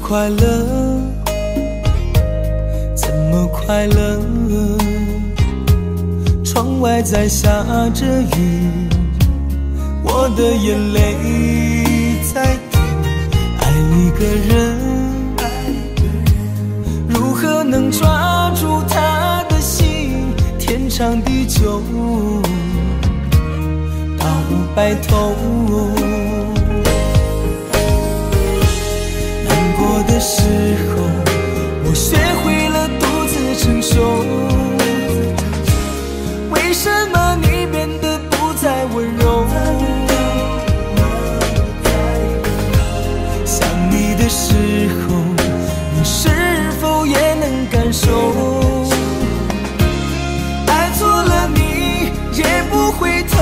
快乐？怎么快乐？窗外在下着雨，我的眼泪在滴。爱一个人，如何能抓住他的心？天长地久，到白头。难过的时候，我学会了独自承受。为什么你变得不再温柔？想你的时候，你是否也能感受？爱错了你也不回头。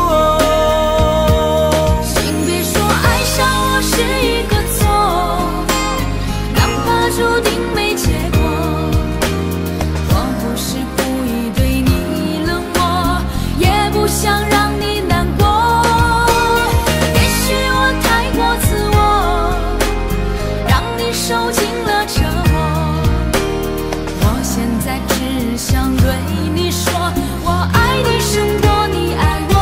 请别说爱上我是一个错，哪怕注定没结果。我不是故意对你冷漠，也不想让你难过。也许我太过自我，让你受尽了折磨。我现在只想对你说，我爱你胜过你爱我。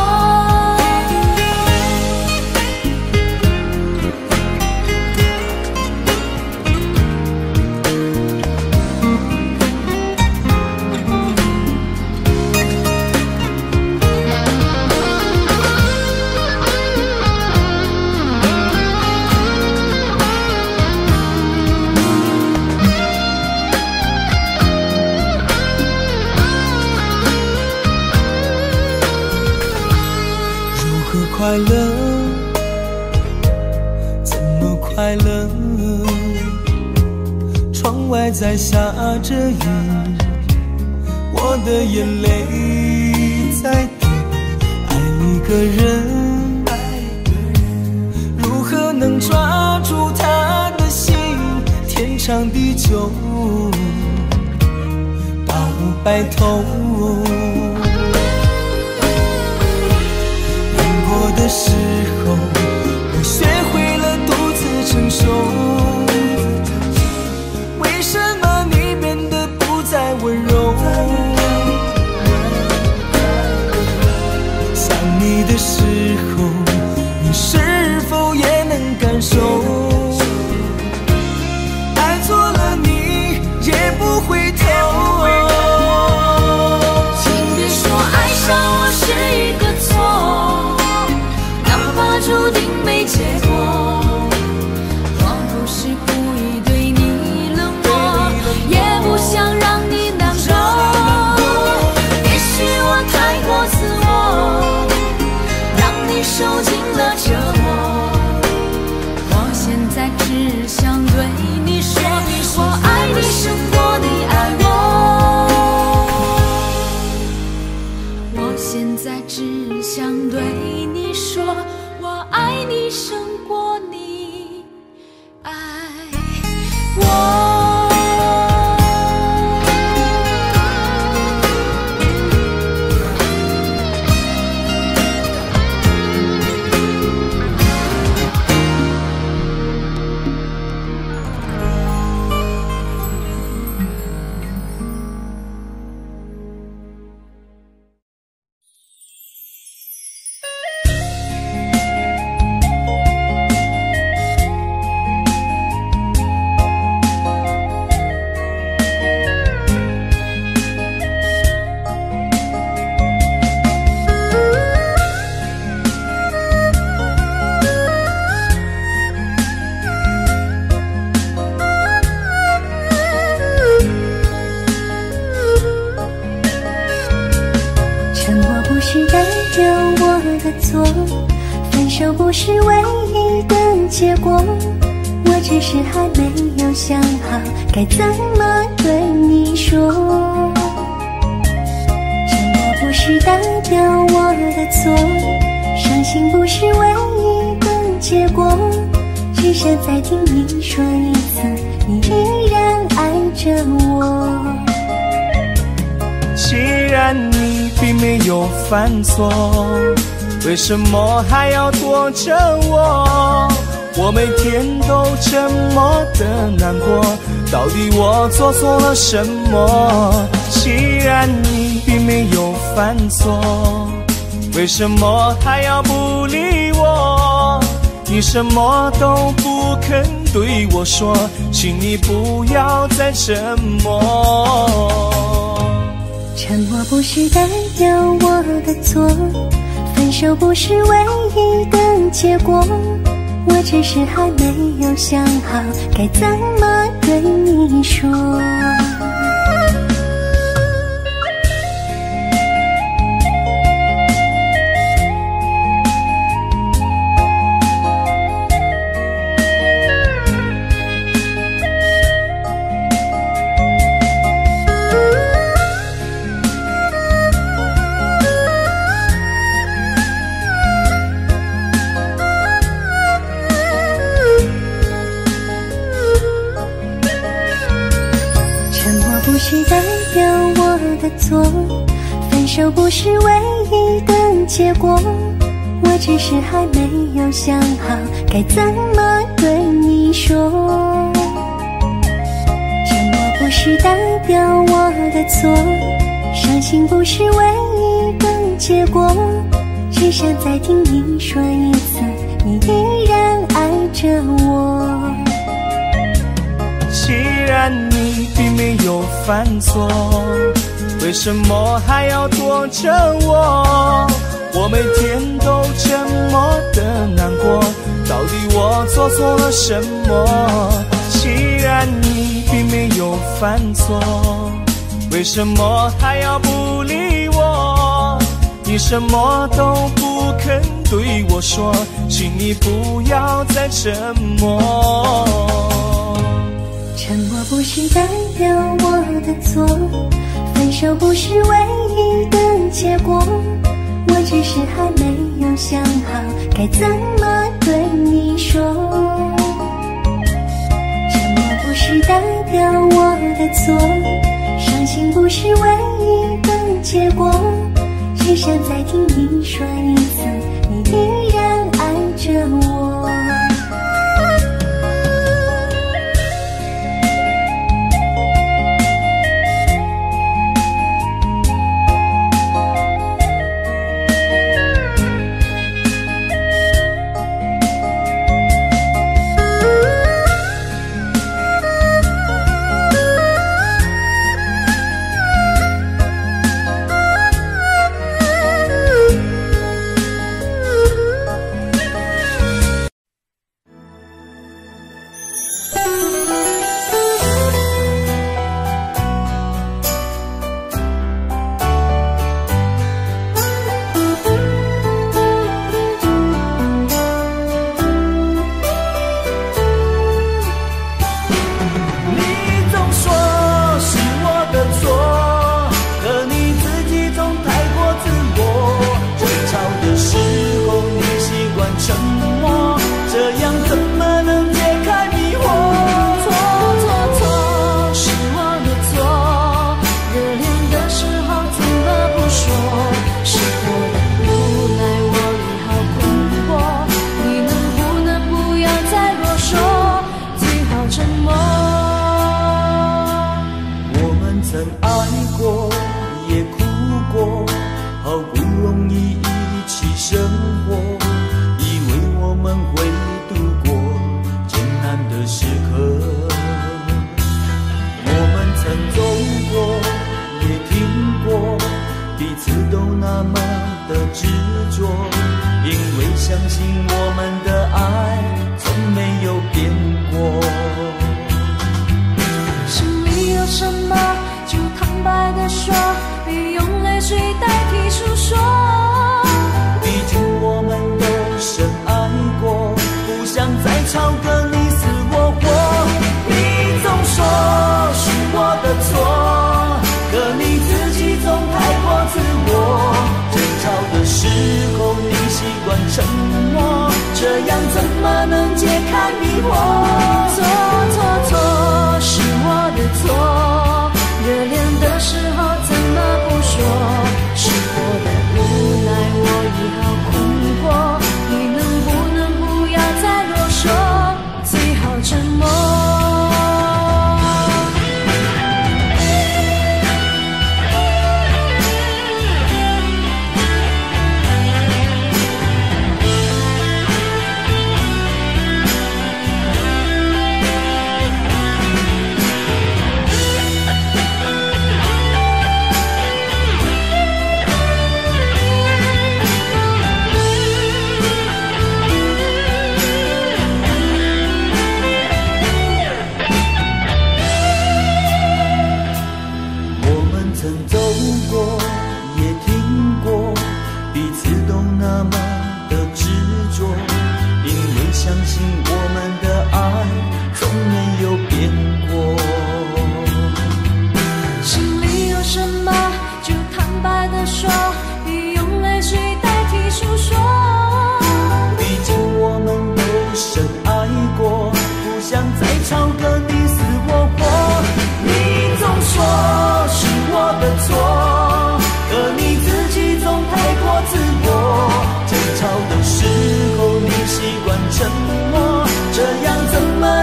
快乐？怎么快乐？窗外在下着雨，我的眼泪在滴。爱一个人，如何能抓住他的心？天长地久，到白头。的时候，我学会了独自承受。为什么你变得不再温柔？想你的时候，你是否也能感受？爱错了你也不回头。 请别说爱上我是一个错，注定没结果。我不是故意对你冷漠，也不想让你难过。也许我太过自我，让你受尽了折磨。我现在只想对你说，我爱你胜过你爱我。我现在只想对你说，我爱你胜过你爱我。 分手不是唯一的结果，我只是还没有想好该怎么对你说。沉默不是代表我的错，伤心不是唯一的结果，只想再听你说一次，你依然爱着我。 既然你并没有犯错，为什么还要躲着我？ 我每天都这么的难过，到底我做错了什么？既然你并没有犯错，为什么还要不理我？你什么都不肯对我说，请你不要再沉默。 沉默不是代表我的错，分手不是唯一的结果，我只是还没有想好该怎么对你说。不是代表我的错，分手不是唯一的结果，我只是还没有想好该怎么对你说。沉默不是代表我的错，伤心不是唯一的结果，只想再听你说一次，你依然爱着我。 既然你并没有犯错，为什么还要躲着我？我每天都这么的难过，到底我做错了什么？既然你并没有犯错，为什么还要不理我？你什么都不肯对我说，请你不要再沉默。 沉默不是代表我的错，分手不是唯一的结果，我只是还没有想好该怎么对你说。沉默不是代表我的错，伤心不是唯一的结果，只想再听你说一次，你依然爱着我。 说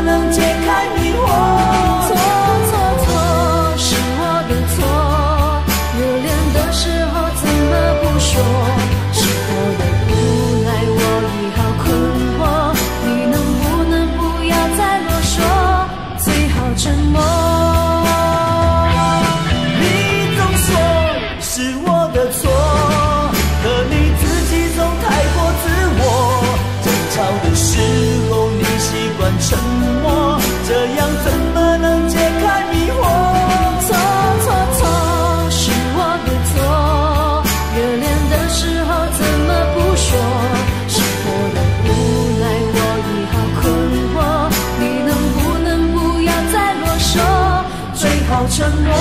么能解开迷惑？ 错错错，是我的错。热恋的时候怎么不说？是我的无奈，我已好困惑。你能不能不要再啰嗦？最好沉默。 你总说是我的错，可你自己总太过自我。争吵的时候你习惯沉默，这样怎么能解开迷惑？ 错错错，是我的错。热恋的时候怎么不说？是我的无奈，我已好困惑。你能不能不要再啰嗦？最好沉默。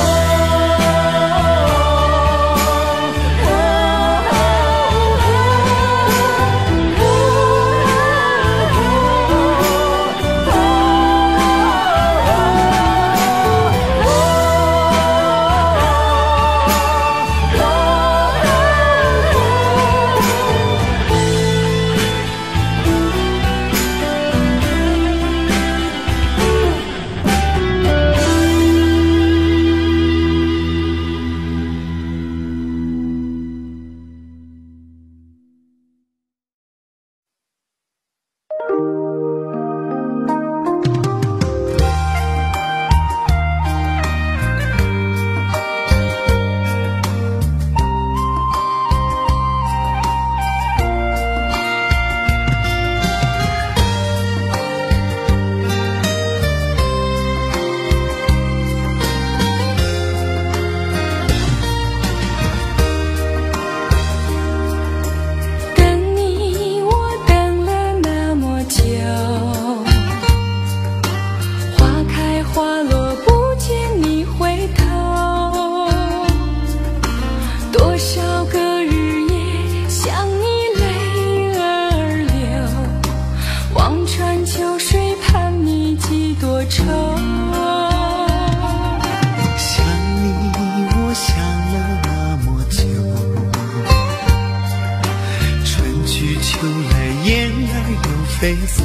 飞走，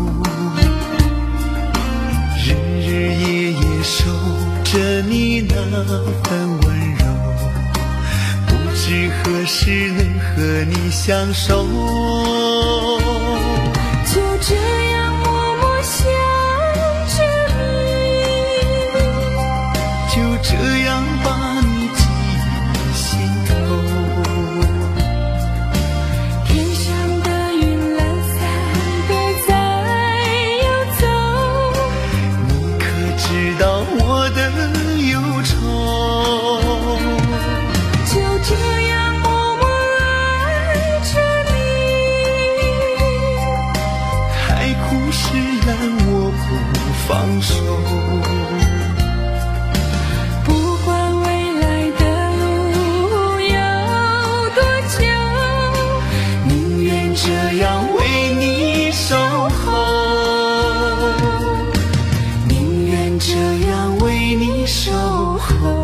日日夜夜守着你那份温柔，不知何时能和你相守， 就这样默默想着你， 就这样把你记心头。放手， 不管未来的路有多久， 宁愿这样为你守候，宁愿这样为你守候。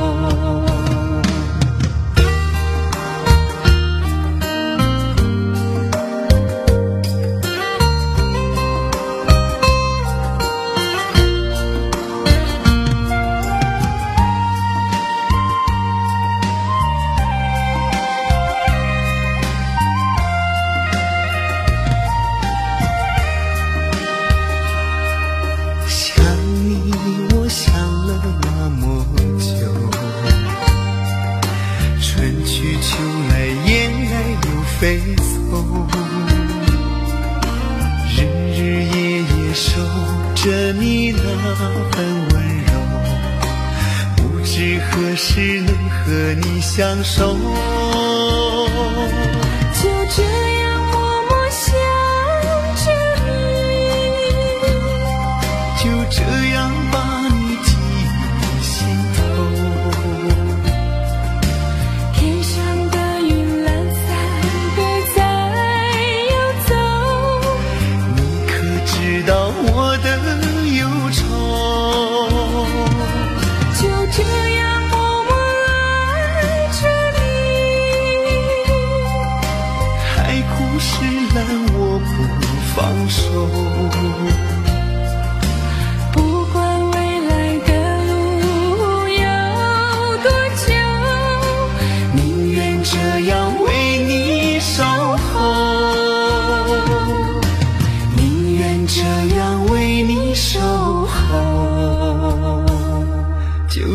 飞走，日日夜夜守着你那份温柔，不知何时能和你相守， 就这样默默想着你， 就这样把你记心头。我的忧愁， 就这样默默爱着你， 海枯石烂我不放手，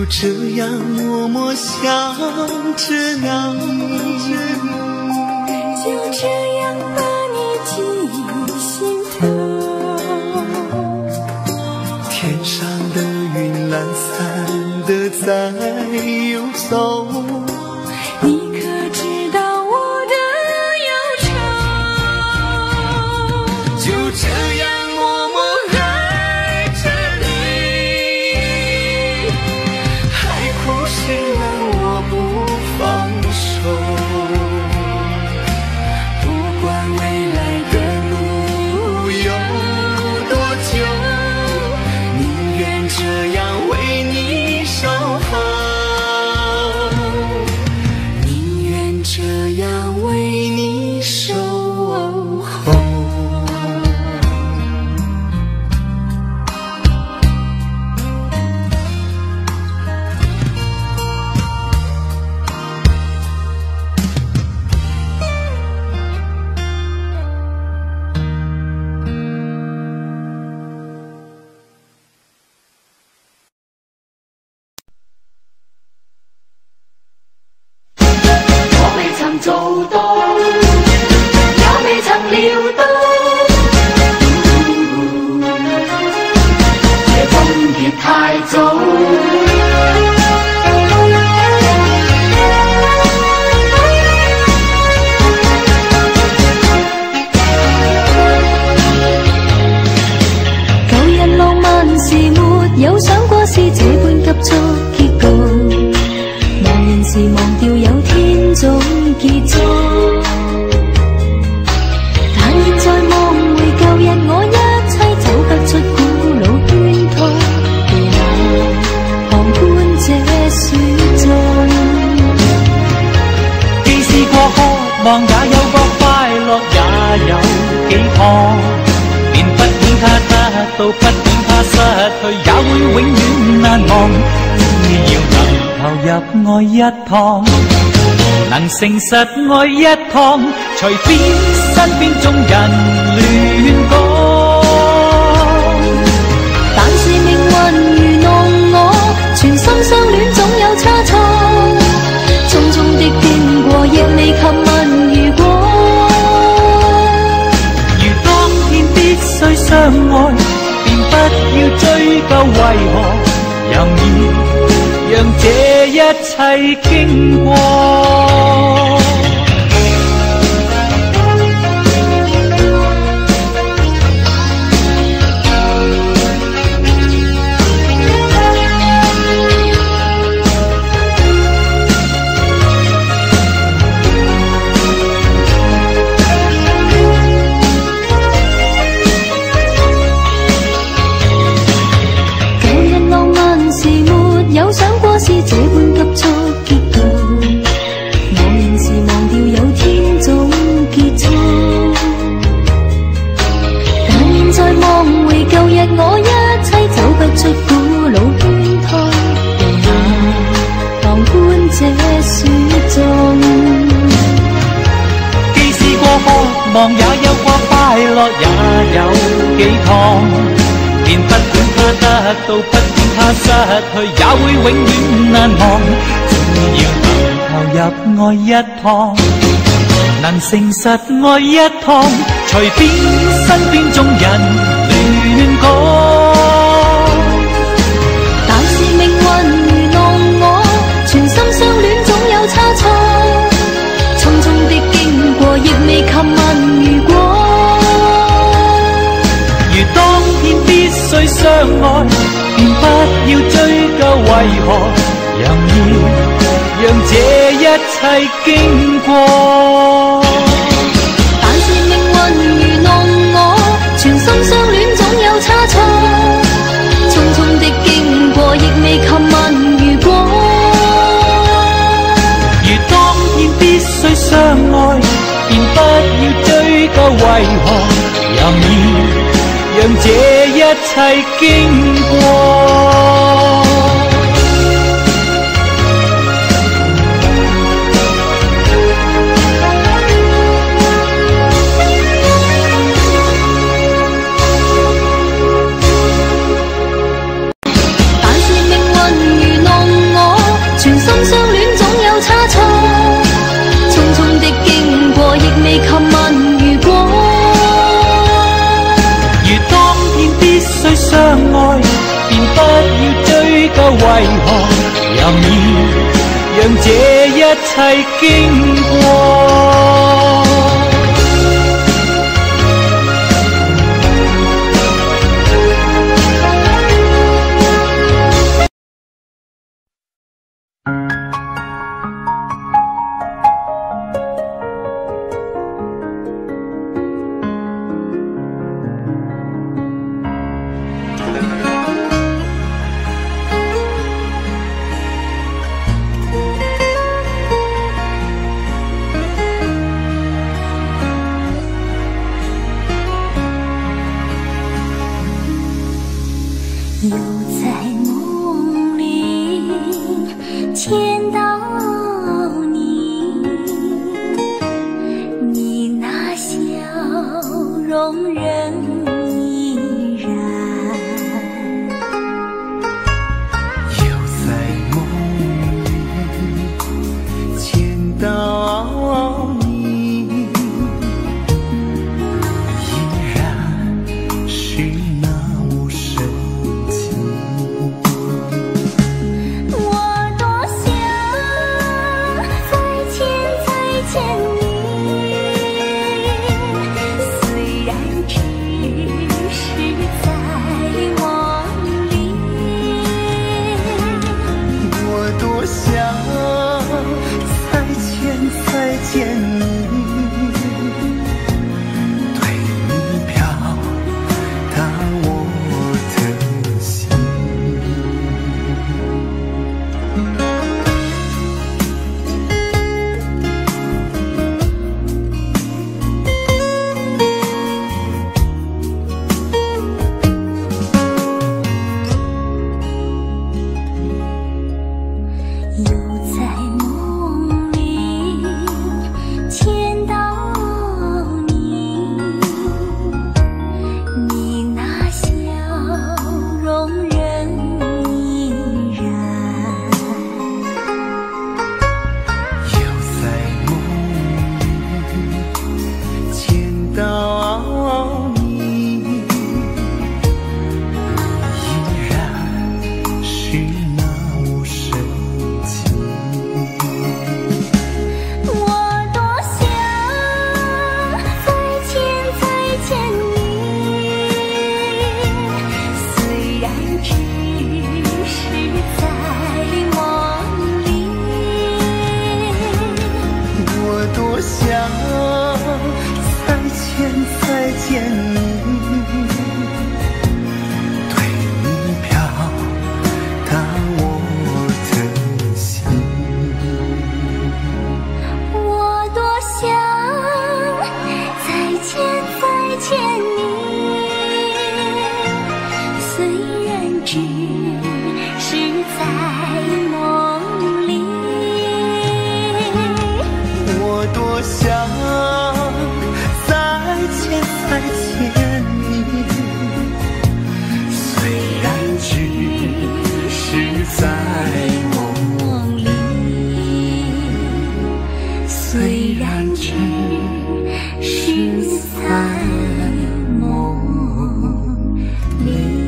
就这样默默想着你， 就这样把你记忆心头。 天上的云懒散的在游走， 你可知道我的忧愁？ 就这样默默爱着你，海枯石烂我不放手，不管未来的路有多久，宁愿这样为你守候，宁愿这样为你守候。 我未曾做到，也未曾料到，這終結太早。舊日浪漫時沒有想過是這般急速結局。茫然時忘掉有天總結束，但現在望回舊日我一切走不出古老圈套，陪我旁觀這雪中。 既試過渴望，也有過快樂，也有幾趟，便不管它得到，不管它失去，也會永遠難忘。只要能投入愛一趟，能誠實愛一趟，隨便身邊眾人亂講。 但是命運愚弄我，全心相戀總有差錯，匆匆的經過亦未及問如果。 如當天必須相愛，便不要追究為何，任意讓這一切經過。 有想過是這般急速結局，茫然時忘掉有天總結束。但現在望回舊日我一切走不出古老圈套，讓我旁觀這雪中。 既試過渴望，也有過快樂，也有幾趟，便不管它得到，不管它失去，也會永遠難忘。只要能投入愛一趟，能誠實愛一趟，隨便身邊眾人亂講。 但是命運愚弄我，全心相戀總有差錯，匆匆的經過亦未及問如果。 如當天必須相愛，便不要追究為何，任意讓這一切經過。 但是命運愚弄我，全心相戀總有差錯，匆匆的經過亦未及問如果。 如當天必須相愛，便不要追究為何，任意讓這一切經過。 但是命運愚弄不要追究為何，任意讓這一切經過。 又在梦里见到你，你那笑容仍依然。 又在梦里见到你，依然是那么深。再见你，对你飘到我的心。 又在梦里见到你，你那笑容仍依然。 又在梦里见到你，依然是那么深情。 我多想再见你，虽然只是在梦里。 我多想再见你，对你飘到我的心。 我多想再见你，虽然只是在梦里。 我多想再见你，虽然只是在梦里， 虽然只是在梦里。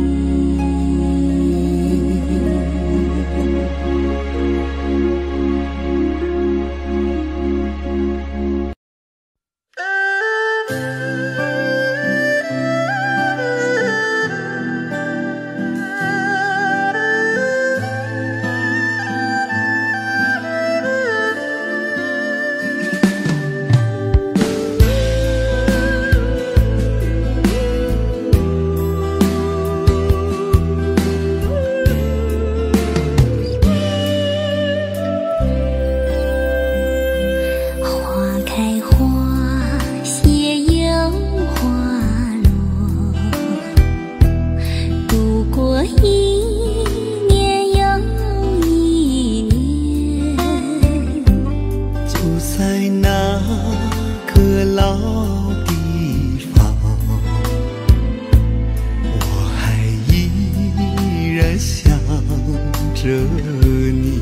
着你。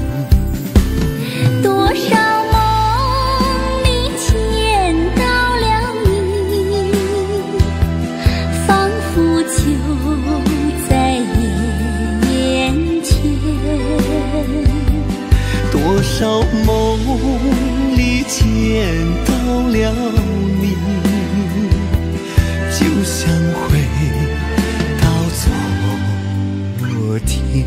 多少梦里见到了你，仿佛就在眼到了你，就像回到昨天。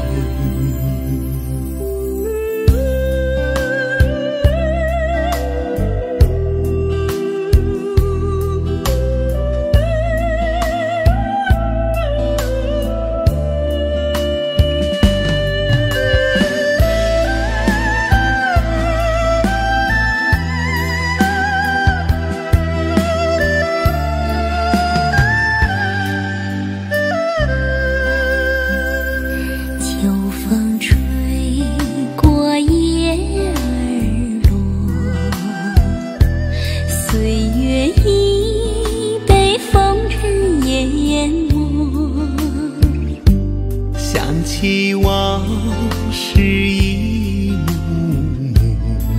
起往事一幕幕，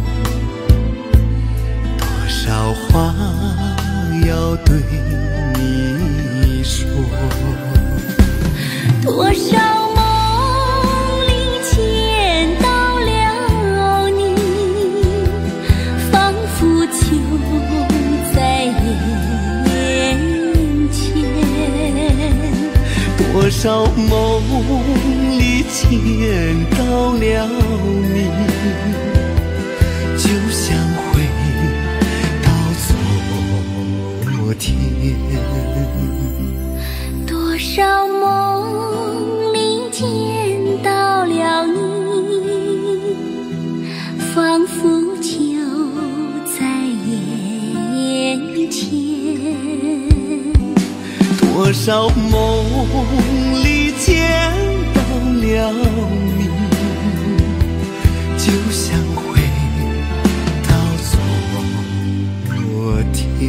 多少话要对你说， 多少梦里见到了你，仿佛就在眼前。 多少梦里见到了你，就像回到昨天。 多少梦里见到了你，仿佛就在眼前。 多少梦里见到了你，就像回到昨天。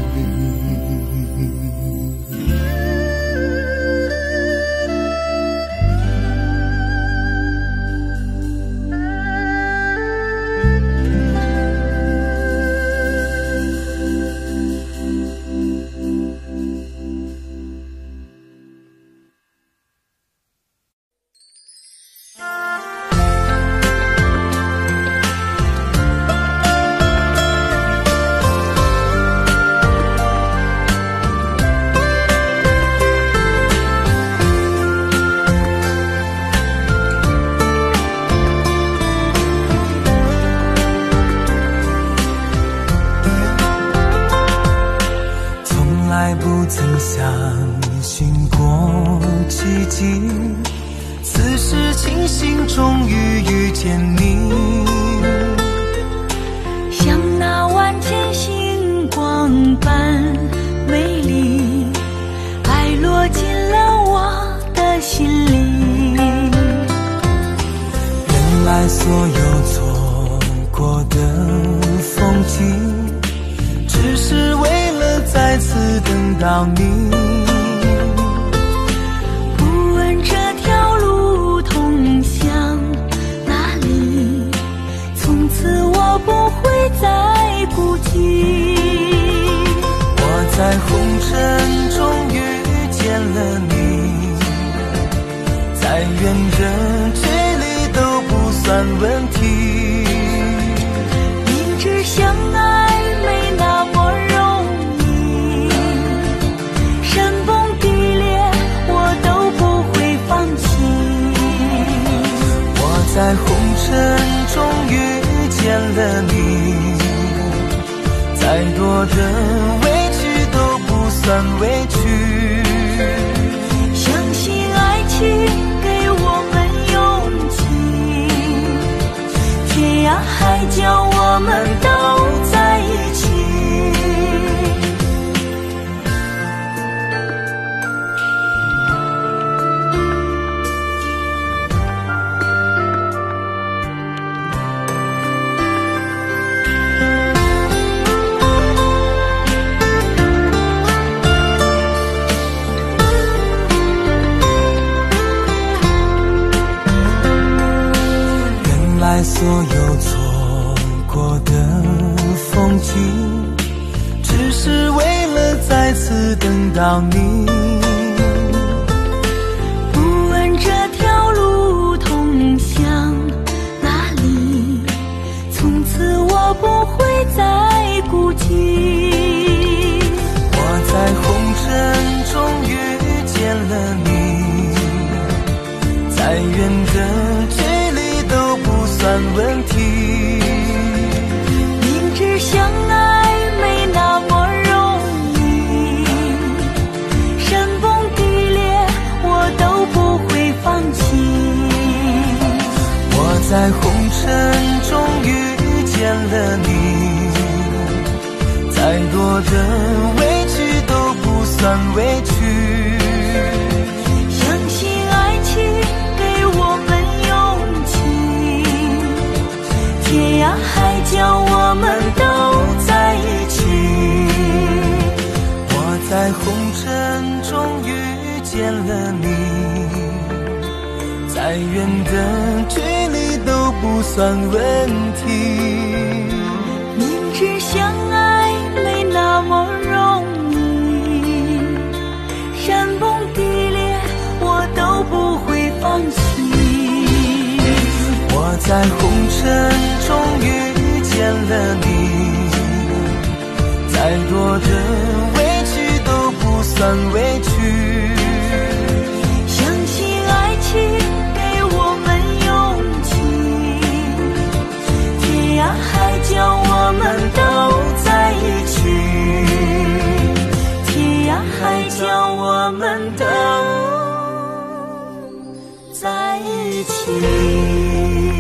不曾相信过奇迹，此时庆幸终于遇见你， 像那万千星光般美丽，爱落进了我的心里。 原来所有错过的风景，只是为了再次等到你。 不问这条路通向哪里，从此我不会再孤寂。 我在红尘中遇见了你，再远人距离都不算问题。 明知相爱没那么容易，山崩地裂我都不会放弃。 我在红尘中遇见了你，再多的委屈都不算委屈。 相信爱情给我们勇气，天涯海角我们都在一起。 原来所有错过的风景，只是为了再次等到你。 不问这条路通向哪里，从此我不会再远的距离都不算问题。 明知相爱没那么容易，山崩地裂我都不会放弃。 我在红尘中遇见了你，再多的委屈都不算委屈。 相信爱情给我们勇气，天涯海角我们都在一起。 我在红尘中遇见了你，再远的距离都不算问题。 明知相爱没那么容易，山崩地裂我都不会放弃。 我在红尘中遇见了你，再多的委屈都不算委屈。 相信爱情给我们勇气，天涯海角我们都在一起，天涯海角我们都在一起。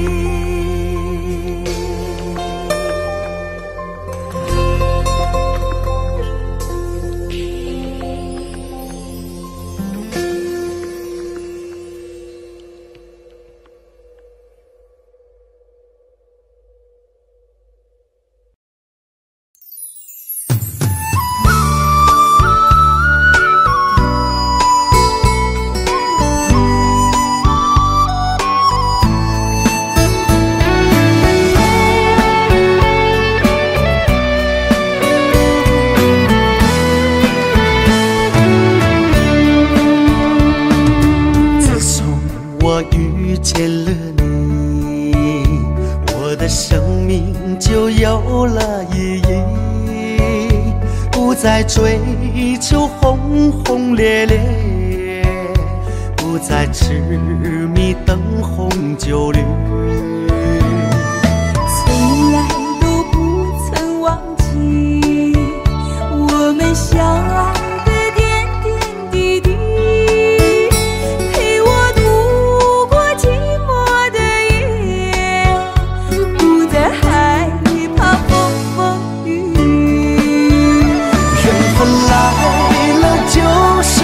再追求轰轰烈烈，不再痴迷灯红酒绿， 从来都不曾忘记我们相爱的点点滴滴，陪我度过寂寞的夜，不再害怕风风雨雨。 缘分来了就是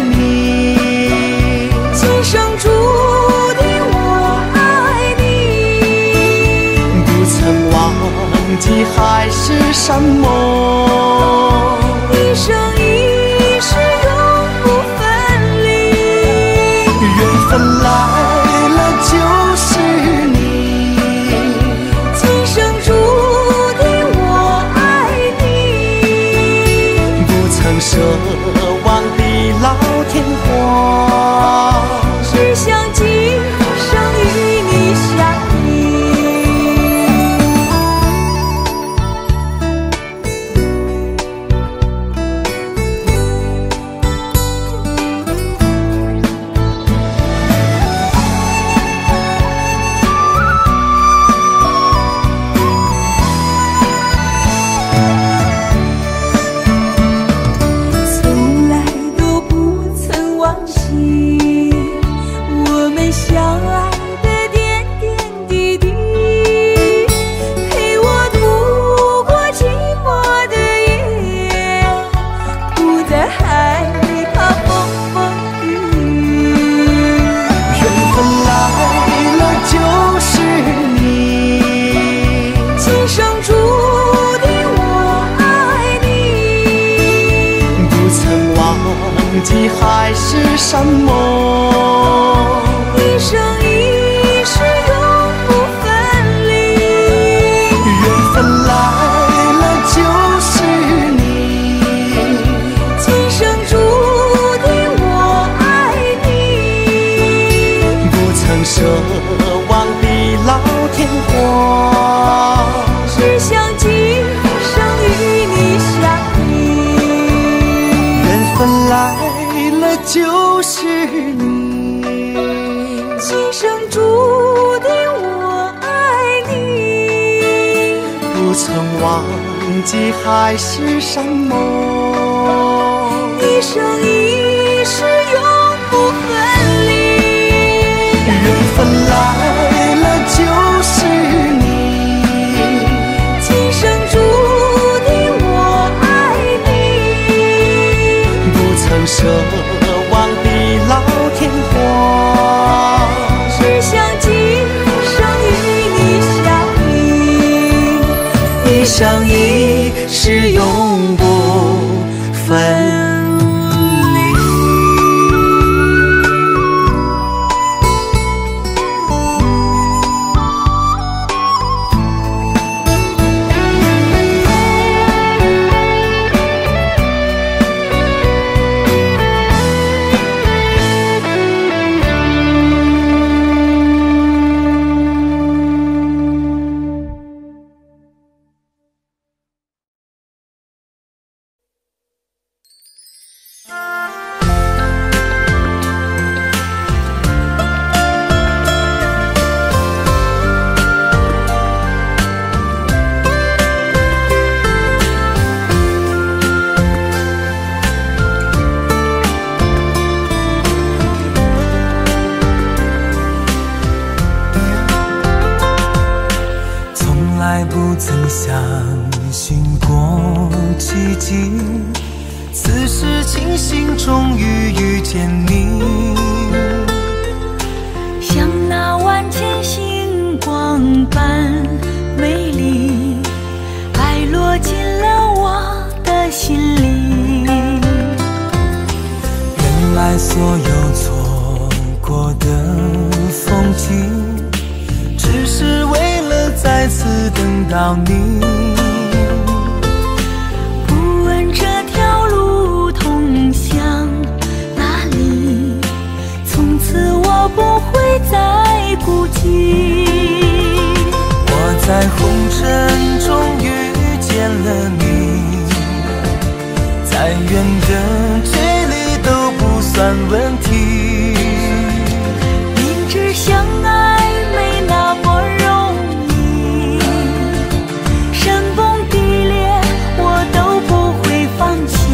你， 今生注定我爱你， 不曾忘记海誓山盟， 一生一世永不分离。 缘分来了就是你， 今生注定我爱你， 不曾奢望地老天荒， 只想今生与你相依。从来都不曾忘记我们相爱的点点滴滴，陪我度过寂寞的夜，不再害怕风风雨雨。 缘分来了就是你， 今生注定我爱你， 不曾忘记海誓山盟， 一生一世永不分离。 缘分来了就是你， 今生注定我爱你， 不曾奢望地老天荒， 只想今生与你相依。 缘分来了就是你， 今生注定我爱你， 不曾忘记海誓山盟， 一生一世永不分离。 缘分来了就是你， 今生注定我爱你， 不曾奢望地老天荒， 只想今生与你相依， 一相依是永不分离。 不曾相信过奇迹，此时庆幸终于遇见你， 像那万千星光般美丽，爱落进了我的心里。 原来所有错过的风景，只是为了再次等到你。 不问这条路通向哪里，从此我不会再孤寂。 我在红尘中遇见了你，再远的距离都不算问题。 明知相爱没那么容易，山崩地裂我都不会放弃。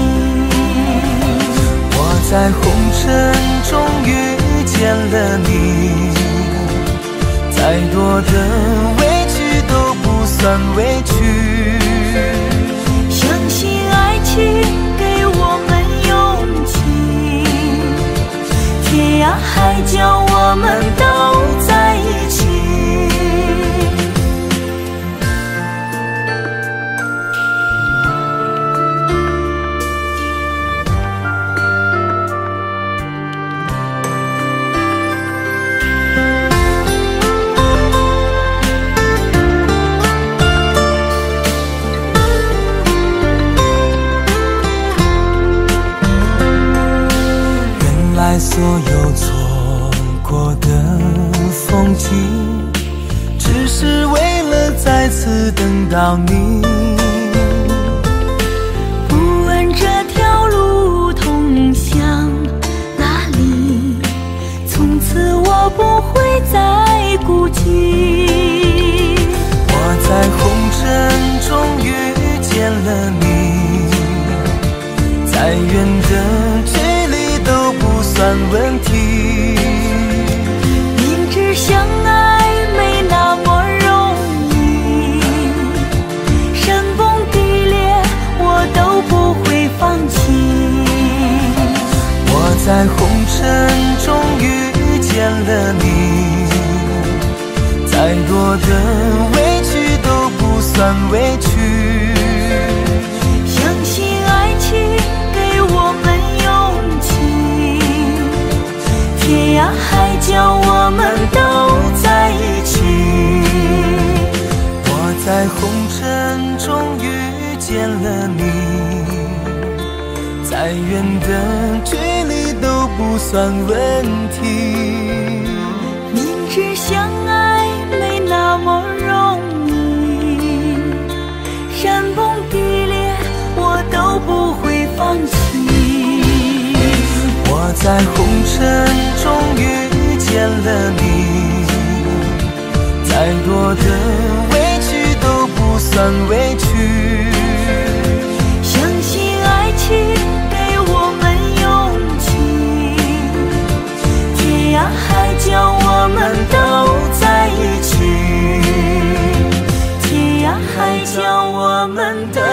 我在红尘中遇见了你，再多的委屈都不算委屈。 相信爱情给我们勇气，天涯海角我们都在一起。 所有错过的风景，只是为了再次等到你。 不问这条路通向哪里，从此我不会再孤寂。 我在红尘中遇见了你，再远的距离都不算问题。 明知相爱没那么容易，山崩地裂我都不会放弃。 我在红尘中遇见了你，再多的委屈都不算委屈。 相信爱情给我们勇气，天涯海角我们都在一起。 我在红尘中遇见了你，再远的距离都不算问题。 明知相爱没那么容易，山崩地裂我都不会放弃。 我在红尘中遇见见了你，再多的委屈都不算委屈。 相信爱情给我们勇气，天涯海角我们都在一起，天涯海角我们都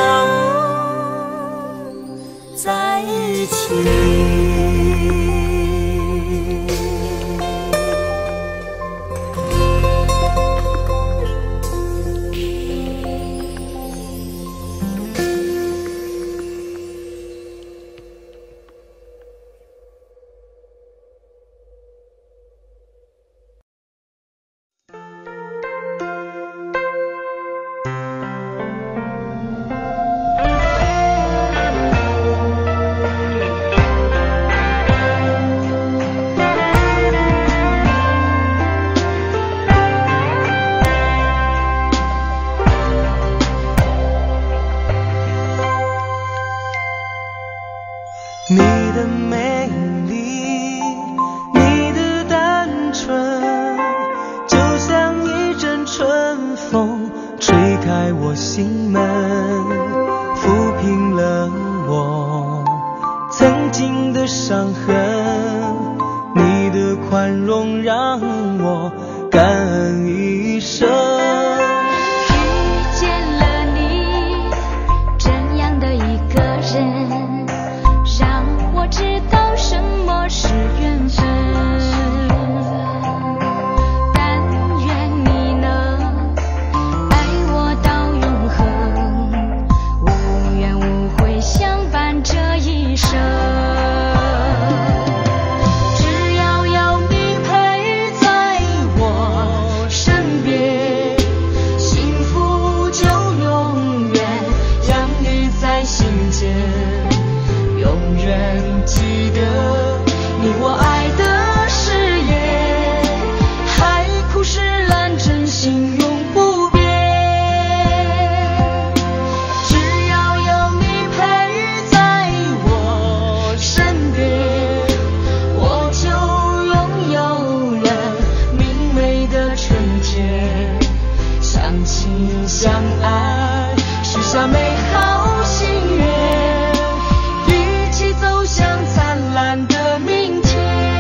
在一起。 你的美丽，你的单纯，就像一阵春风，吹开我心门，抚平了我曾经的伤痕。你的宽容让我感恩一生。 遇见了你这样的一个人，让我知道什么是缘分。但愿你能爱我到永恒，无怨无悔相伴这一生。只要有你陪在我身边，幸福就永远养育在心间。永远记得你我爱的誓言，海枯石烂，真心永不变。只要有你陪在我身边，我就拥有了明媚的春天。相亲相爱，许下美好心愿，一起走向灿烂的明天。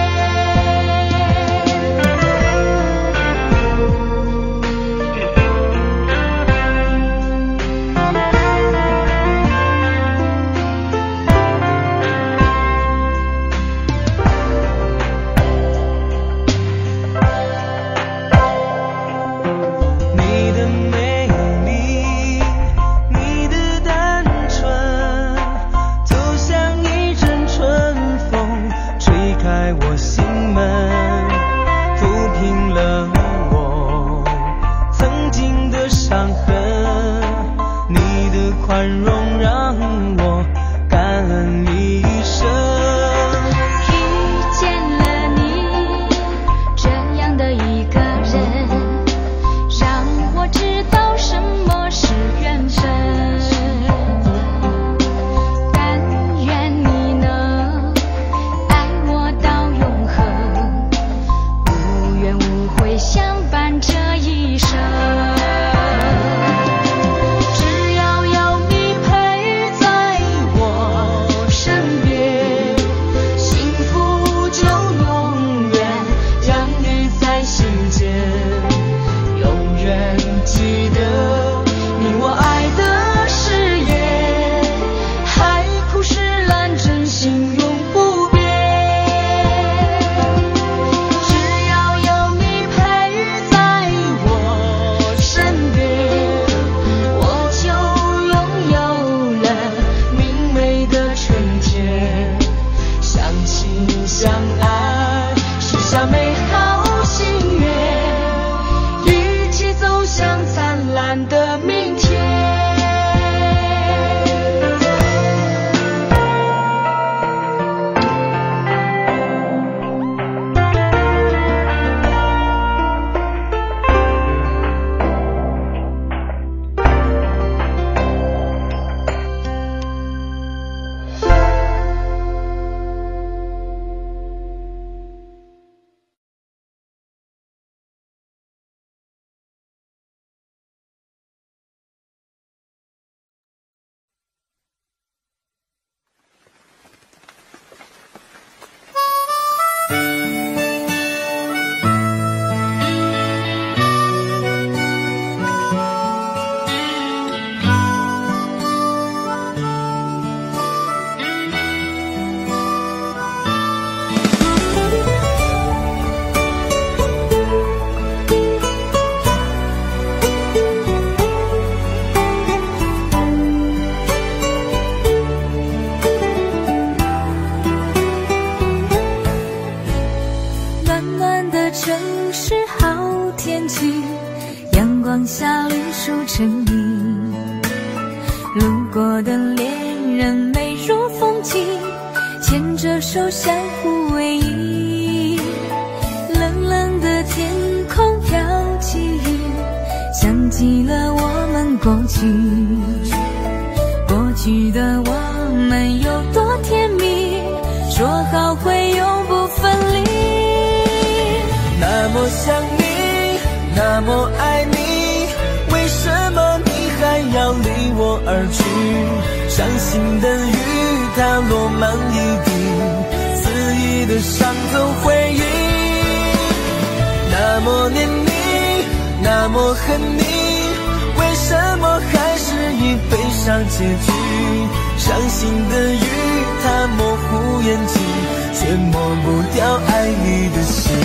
你的美丽，你的单纯，就像一阵春风，吹开我心门，抚平了我曾经的伤痕。你的宽容让我感恩一生。 遇见了你这样的一个人，让我知道什么是缘分。但愿你能爱我到永恒，无怨无悔相伴这一生。只要有你陪在我身边，幸福就永远养育在心间。永远记得你我爱的誓言，海枯石烂，真心永不变。只要有你陪在我身边，我就拥有了明媚的春天。相亲相爱，许下美好心愿，一起走向灿烂的明天。 城市好天气，阳光下绿树成荫，路过的恋人美如风景，牵着手相互偎依。冷冷的天空飘起雨，想起了我们过去，过去的我们有多甜蜜，说好会永不分离。 那么想你，那么爱你，为什么你还要离我而去？伤心的雨它落满一地，肆意的伤透回忆。那么念你，那么恨你，为什么还是以悲伤结局？伤心的雨它模糊眼睛，却抹不掉爱你的心。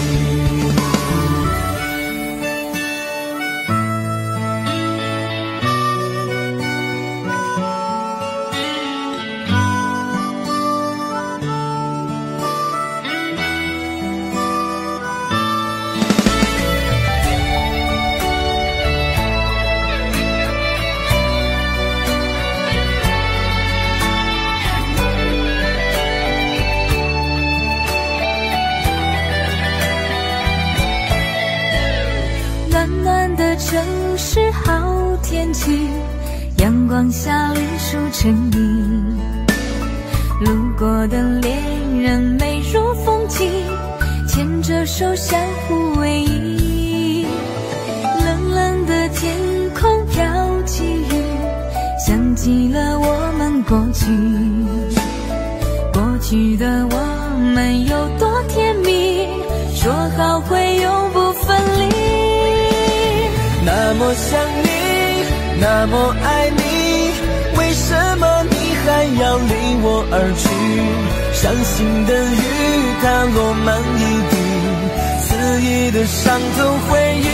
城市好天气，阳光下绿树成荫，路过的恋人美如风景，牵着手相互偎依。冷冷的天空飘起雨，想起了我们过去，过去的我们有多甜蜜，说好会永不分离。 那么想你，那么爱你，为什么你还要离我而去？伤心的雨它落满一地，肆意的伤透回忆。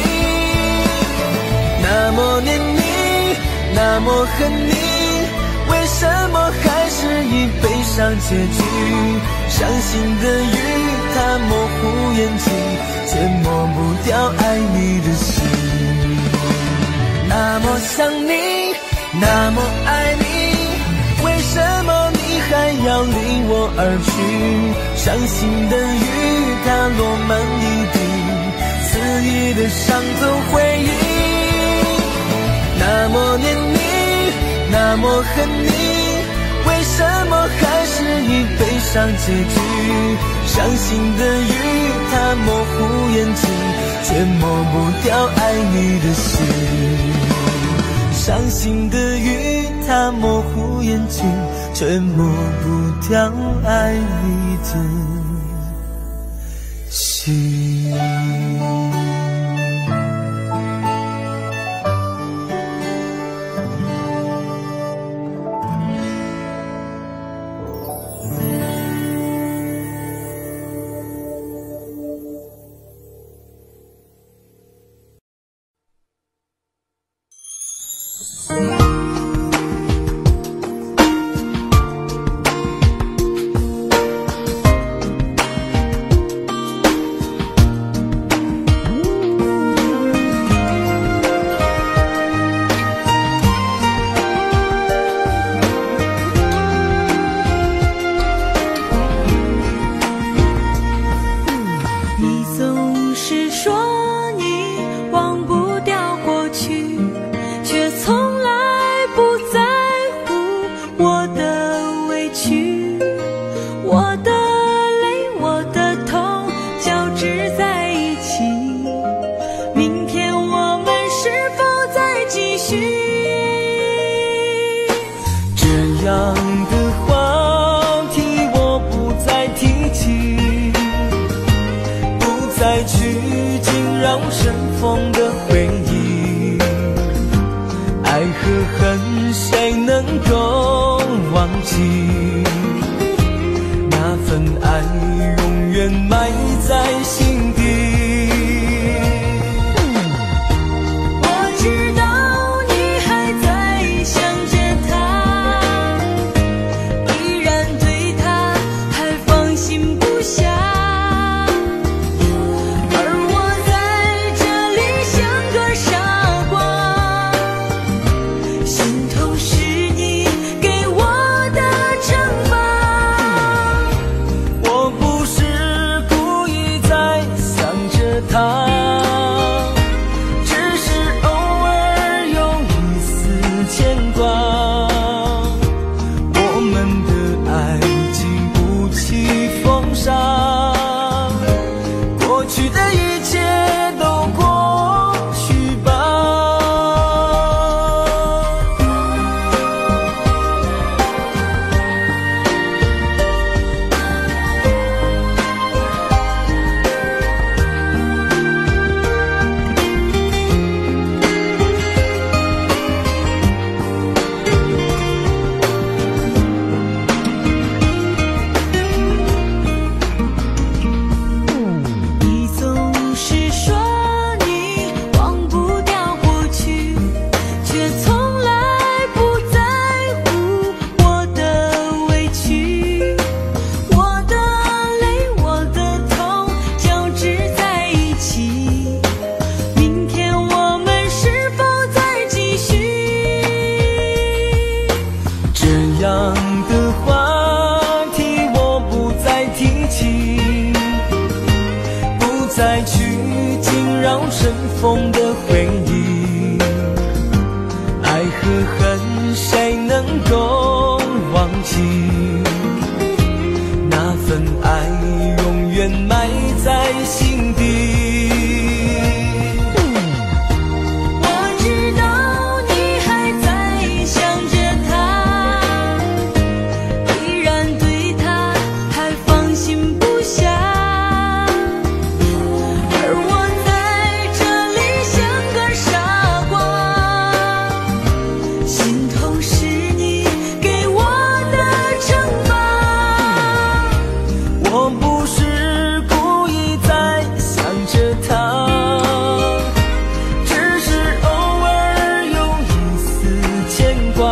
那么念你，那么恨你，为什么还是以悲伤结局？伤心的雨它模糊眼睛，却抹不掉爱你的心。那么想你，那么爱你，为什么你还要离我而去？伤心的雨它落满一地，肆意的伤透回忆。那么念你，那么恨你，为什么还是以悲伤结局？伤心的雨它模糊眼睛，却抹不掉爱你的心。伤心的雨它模糊眼睛，却抹不掉爱你的心。 而他，只是偶尔有一丝牵挂。我们的爱经不起风沙，过去的一切都过去吧。你总是说你忘不掉过去，却从来不在乎我的委屈。我的泪，我的痛交织在一起，明天我们是否再继续？这样的话题我不再提起，不再去惊扰尘封的回忆。爱和恨谁能够忘记？那份爱永远埋在心底。我知道你还在想着他，依然对他还放心不下，而我在这里像个傻瓜，心痛是你给我的惩罚。我不是故意在想着他，只是偶尔有一丝牵挂。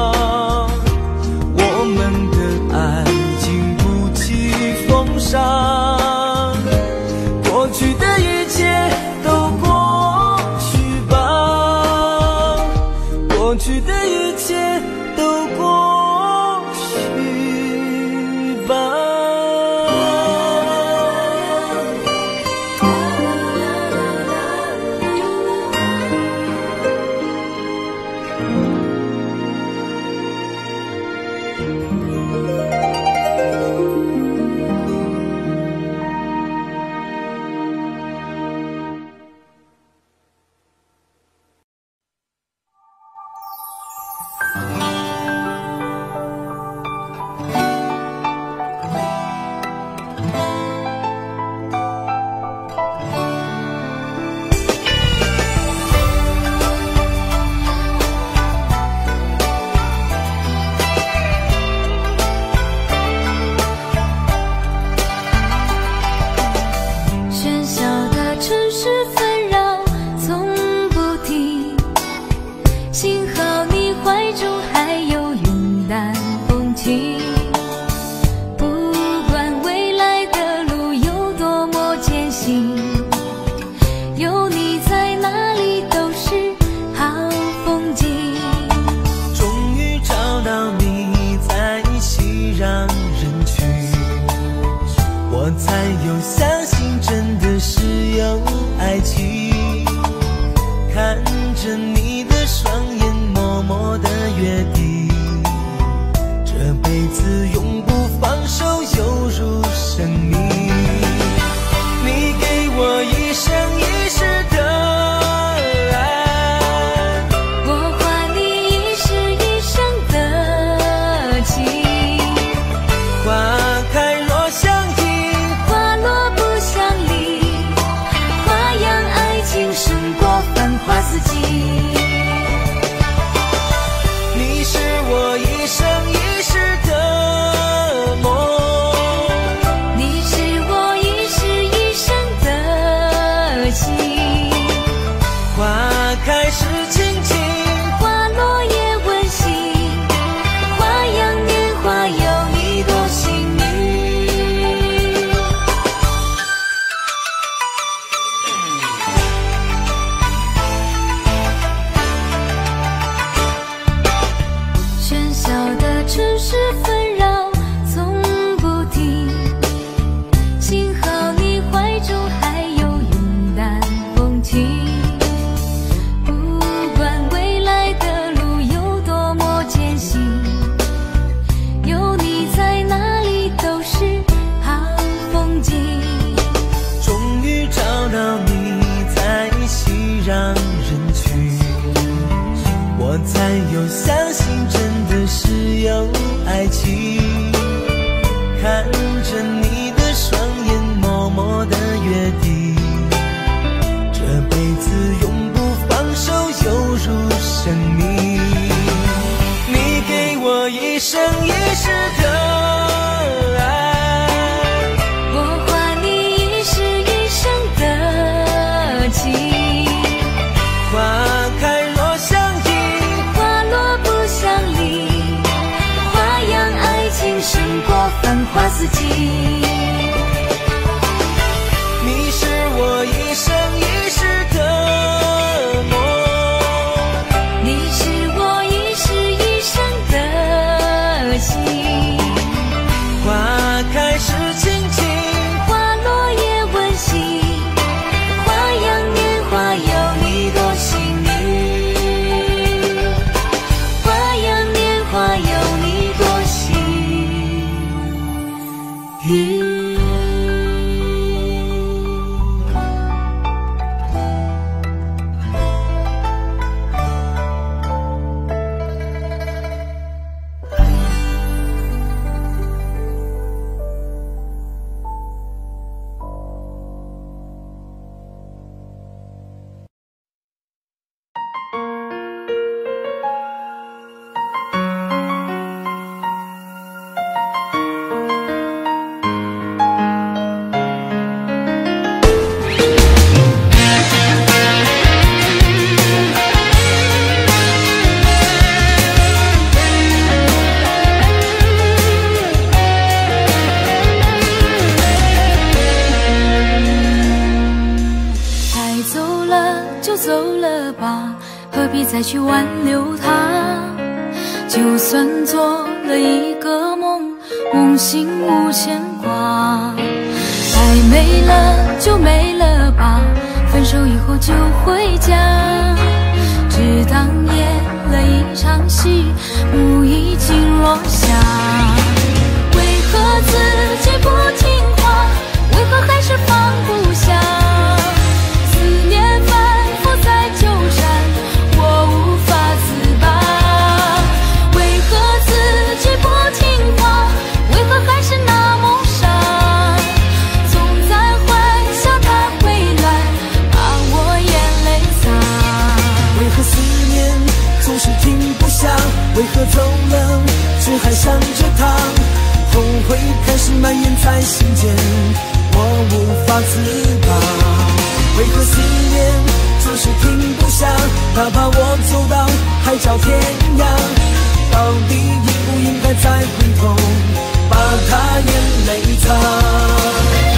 我们的爱经不起风沙，过去的一切都过去吧，过去的一切都过去吧。喧嚣的城市纷扰从不停，幸好你怀中还有云淡风轻。不管未来的路有多么艰辛，有你在哪里都是好风景。终于找到你在熙攘人群，我才有相信真的是有爱情。看着你的双眼默默的约定，这辈子永不放手，犹如生命。你给我一生一世的爱，我还你一世一生的情。花开若相迎，花落不相离，花样爱情胜过繁华四季。你是我一生一世的梦，你是我一世一生的到你在熙攘人群，我才有相信真的是有爱情。看着你的双眼，默默的约定，这辈子永不放手，犹如生命。你给我一生一世的爱， 我还你一世一生的情。 花开若相迎， 花落不相离，花样爱情胜过繁华四季。 你是我一生一世的梦， 你是我一世一生的情。 花开时轻轻， 花落也温馨，花样年华有你多幸运，花样年华有你多幸运。再去挽留他，就算做了一个梦，梦醒无牵挂。爱没了就没了吧，分手以后就回家。只当演了一场戏，幕已经落下。为何自己不听话？为何还是放不下？思念反复在纠缠，我无法自拔。为何自己不听话？为何还是那么傻？总在幻想他回来，把我眼泪擦。 为何思念总是停不下？为何走了却还想着他？后悔开始蔓延在心间，我无法自拔。为何思念总是停不下？哪怕我走到海角天涯，到底应不应该再回头，把他眼泪擦？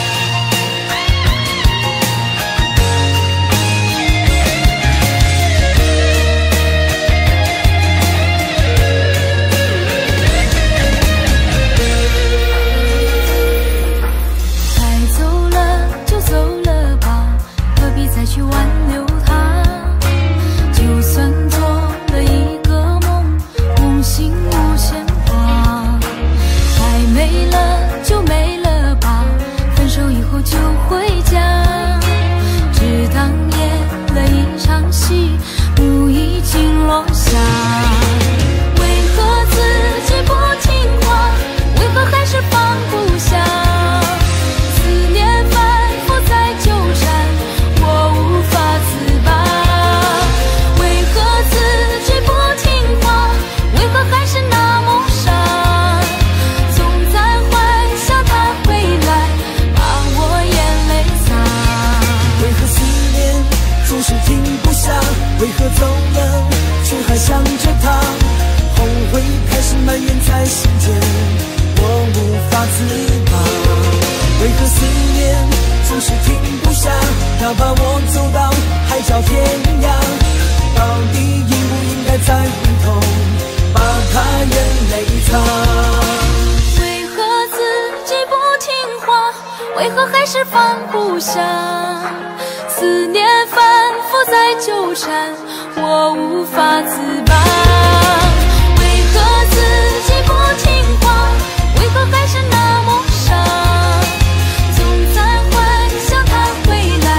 去挽留他，就算做了一个梦，梦醒无牵挂。爱没了就没了吧，分手以后就回家。只当演了一场戏，幕已经落下。为何自己不听话？为何还是放不下？思念反复在纠缠，我无法自拔。为何自己不听话？为何还是那么傻？总在幻想他回来，把我眼泪擦。 为何思念总是停不下？为何走了却还想着他？后悔开始蔓延在心间，我无法自拔。为何思念总是停不下？哪怕我走到海角天涯，到底应不应该再回头，把他眼泪擦？ 为何自己不听话？为何还是放不下？思念反复在纠缠，我无法自拔。为何自己不听话？为何还是那么傻？总在幻想他回来，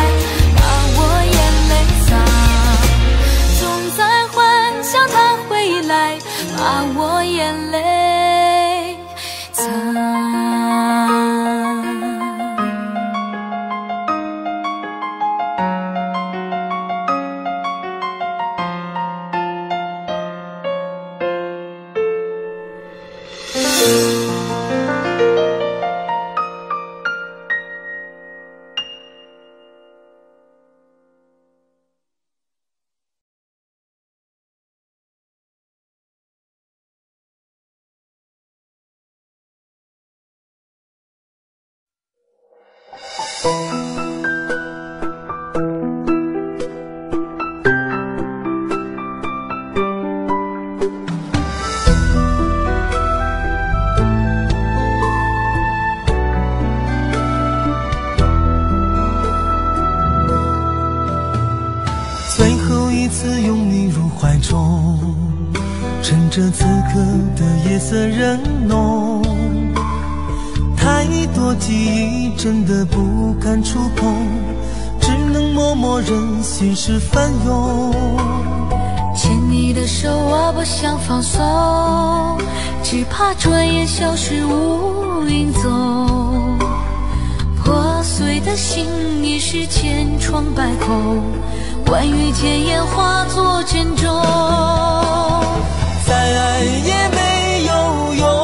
最后一次拥你入怀中，趁着此刻的夜色仍浓，太多记忆真的不敢触碰，只能默默任心事翻涌。 牵你的手我不想放松，只怕转眼消失无影踪。破碎的心已是千疮百孔，万语千言化作珍重。 再爱也没有用，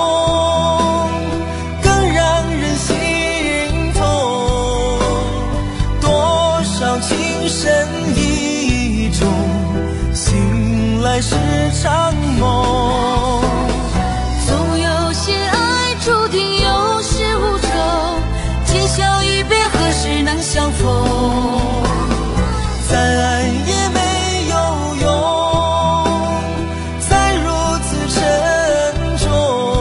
更让人心痛。多少情深意重，醒来是场梦。 总有些爱注定有始无终，今宵一别何时能相逢？ 再爱也没有用，再如此沉重，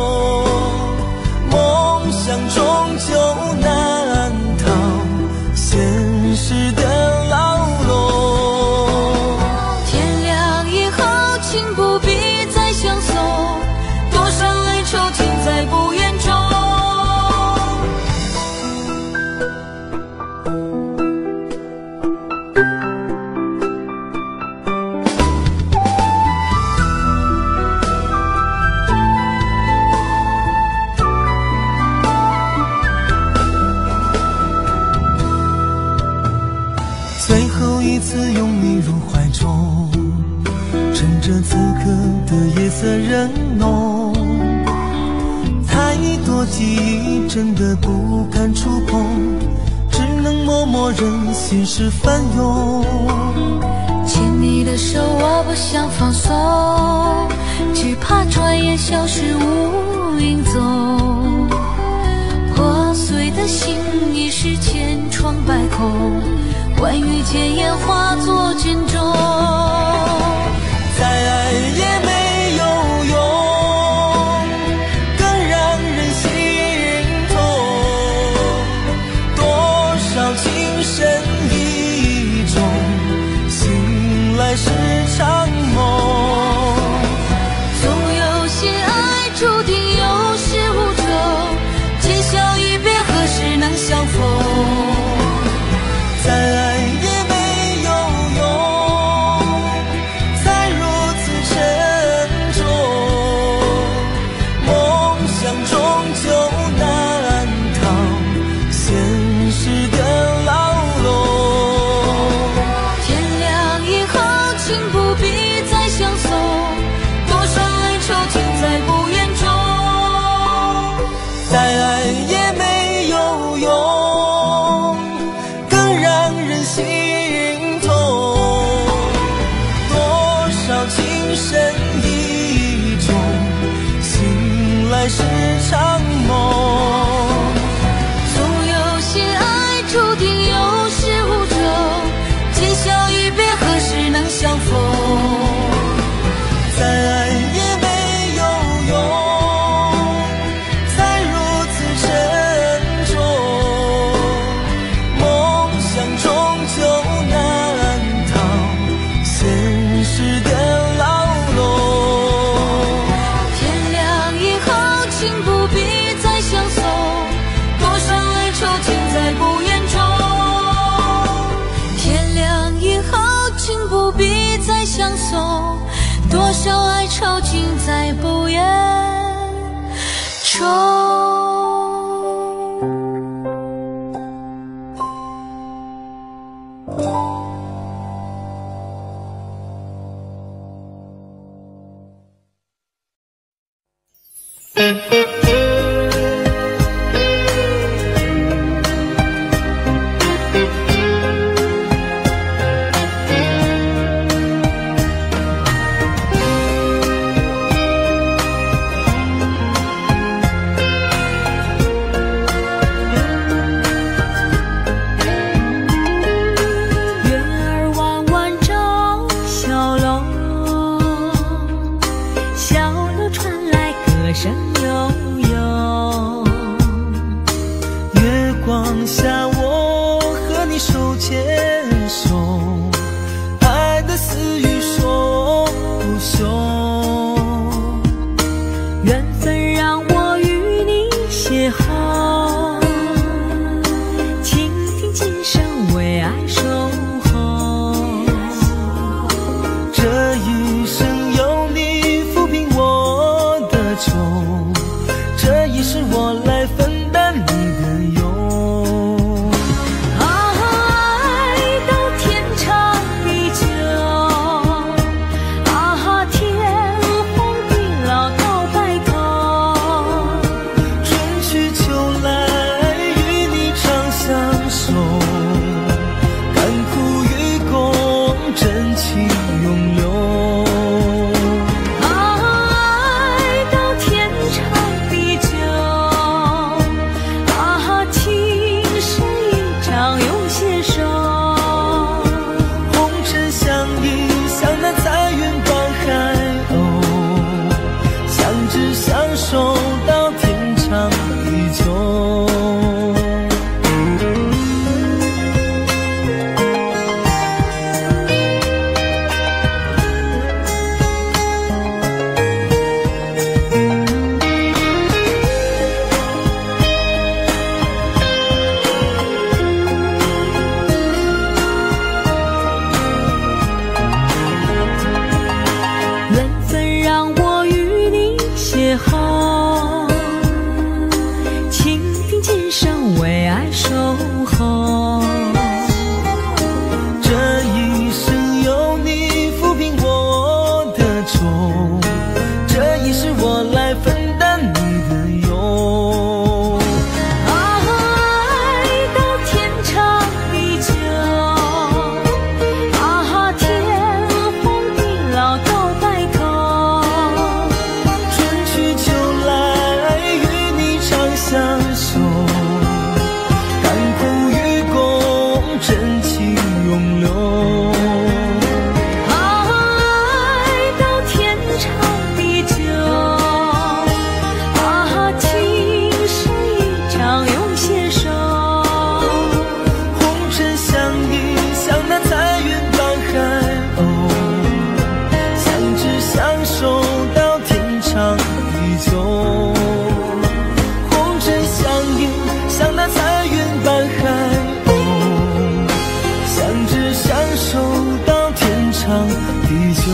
梦想终究难逃现实的牢笼。 天亮以后请不必再相送，多少哀愁停在不言中。 最后一次拥你入怀中，趁着此刻的夜色仍浓，太多记忆真的不敢触碰，只能默默任心事翻涌。 牵你的手我不想放松，只怕转眼消失无影踪。破碎的心已是千疮百孔，万语千言化作珍重。 再爱也没有用，更让人心痛。多少情深意重，醒来是场梦。 总有些爱注定有始无终，今宵一别何时能相逢？ 再爱也没有用， 你手牵手，爱的私语说不休。 缘分让我与你邂逅，倾听今生为爱守候。 这一生有你抚平我的愁，这一世我来分担你的忧。 爱到天长地久，天荒地老到白头。 春去秋来与你长相守，甘苦与共真情永留。 爱到天长地久，情深意长永携手。 红尘相依，像那彩云伴海鸥，相知相守到天长地久。 缘分让我与你邂逅，倾听今生为爱守候。 这一生有你抚平我的愁，这一世我来分担你的忧。 爱到天长地久，天荒地老到白头。 春去秋来与你长相守，甘苦与共真情永留。 爱到天长地久，情深意长永携手。 红尘相依，像那彩云伴海鸥，相知相守到天长地久。红尘相依，像那彩云伴海鸥，相知相守到天长地久。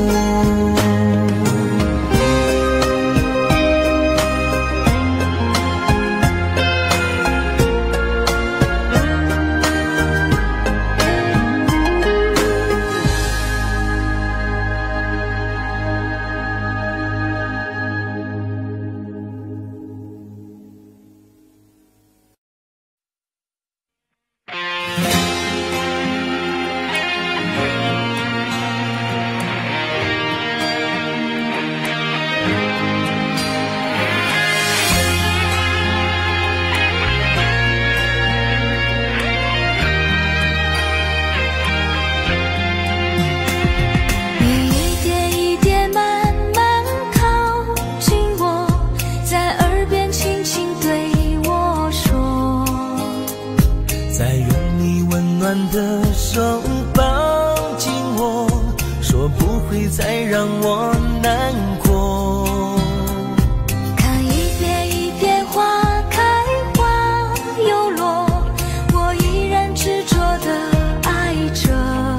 你一点一点慢慢靠近我，在耳边轻轻对我说， 再用你温暖的手抱紧我，说不会再让我难过。 看一片一片花开花又落，我依然执着地爱着。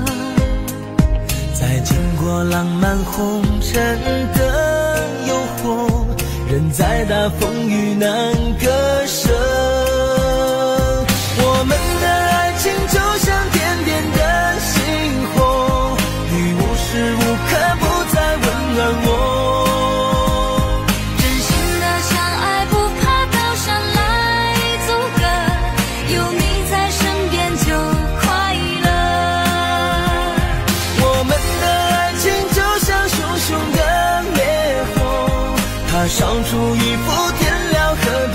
再经过浪漫红尘的诱惑，人再大风雨难割舍。我们的爱情就像点点的星火，你无时无刻不在温暖我。 真心的相爱，不怕刀山来阻隔，有你在身边就快乐。 我们的爱情就像熊熊的烈火，它烧出一幅天辽河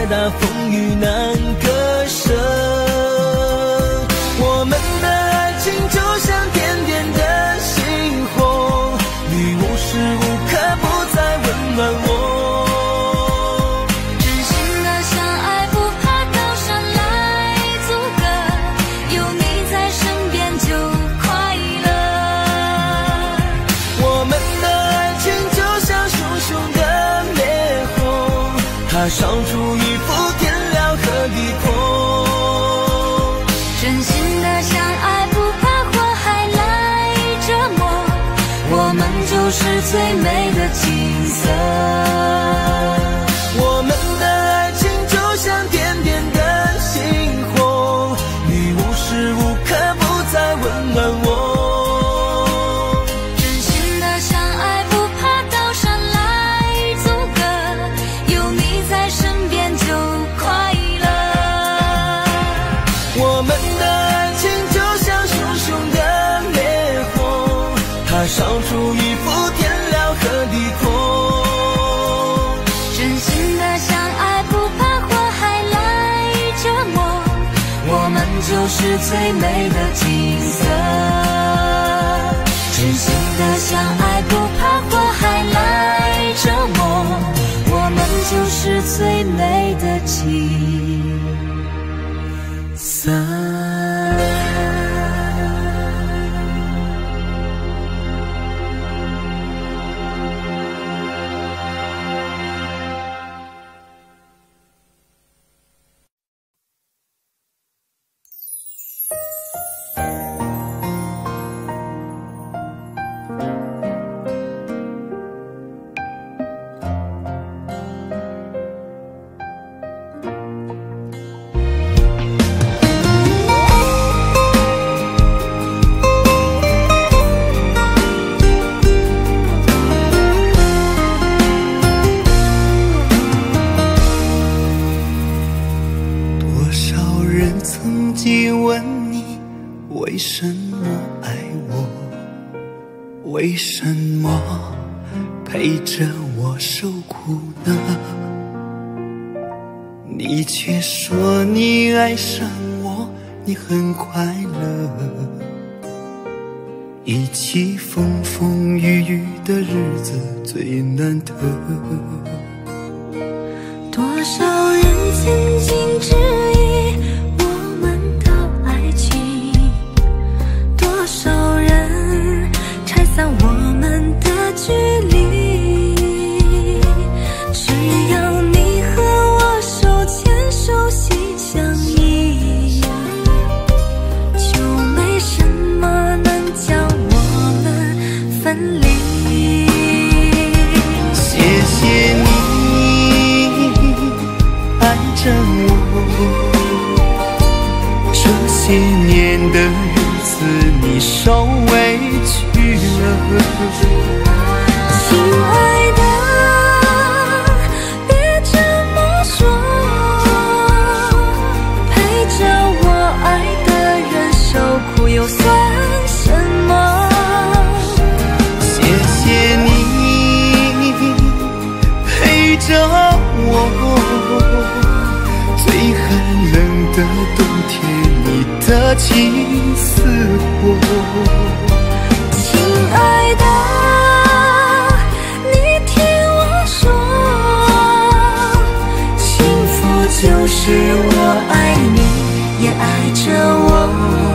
大风雨难割舍。我们的爱情就像点点的星火，你无时无刻不在温暖我。它烧出一幅天辽和地阔， 真心的相爱不怕火海来折磨，我们就是最美的景色。 我们的爱情就像点点的星火，你无时无刻不在温暖我。烧出一幅天辽和地阔， 真心的相爱不怕火海来折磨，我们就是最美的景色。真心的相爱不怕火海来折磨，我们就是最美的景色。 为什么爱我？为什么陪着我受苦呢？你却说你爱上我，你很快乐，一起风风雨雨的日子最难得。 多少人曾经质疑我们的爱情，多少人拆散我们的距离，只要你和我手牵手心相依，就没什么能将我们分离。 谢谢你爱着我，这些年的日子你受委屈了。 亲爱的，别这么说，陪着我爱的人受苦又算什么？ 谢谢你陪着我，最寒冷的冬天你的情似火。 亲爱的，你听我说，幸福就是我爱你，也爱着我。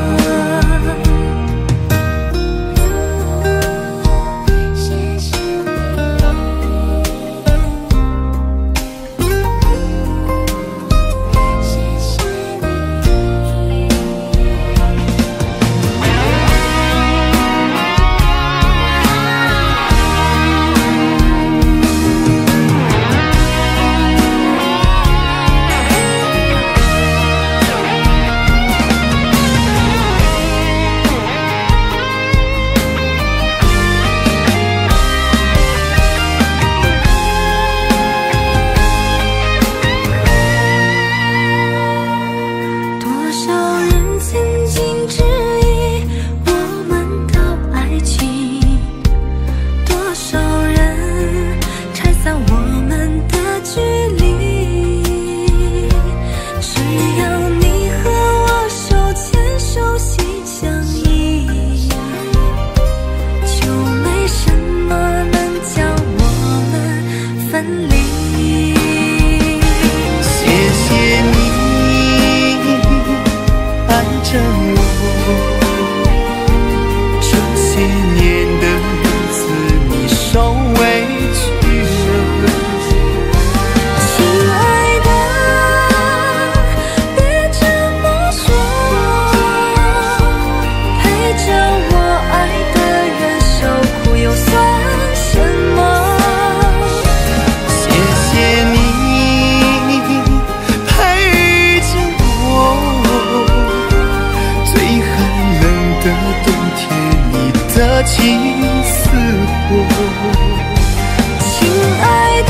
情似火。 亲爱的，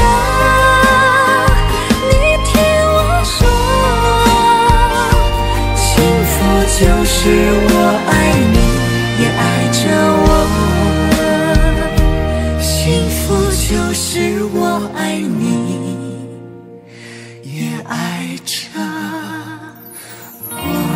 你听我说，幸福就是我爱你，也爱着我。幸福就是我爱你，也爱着我。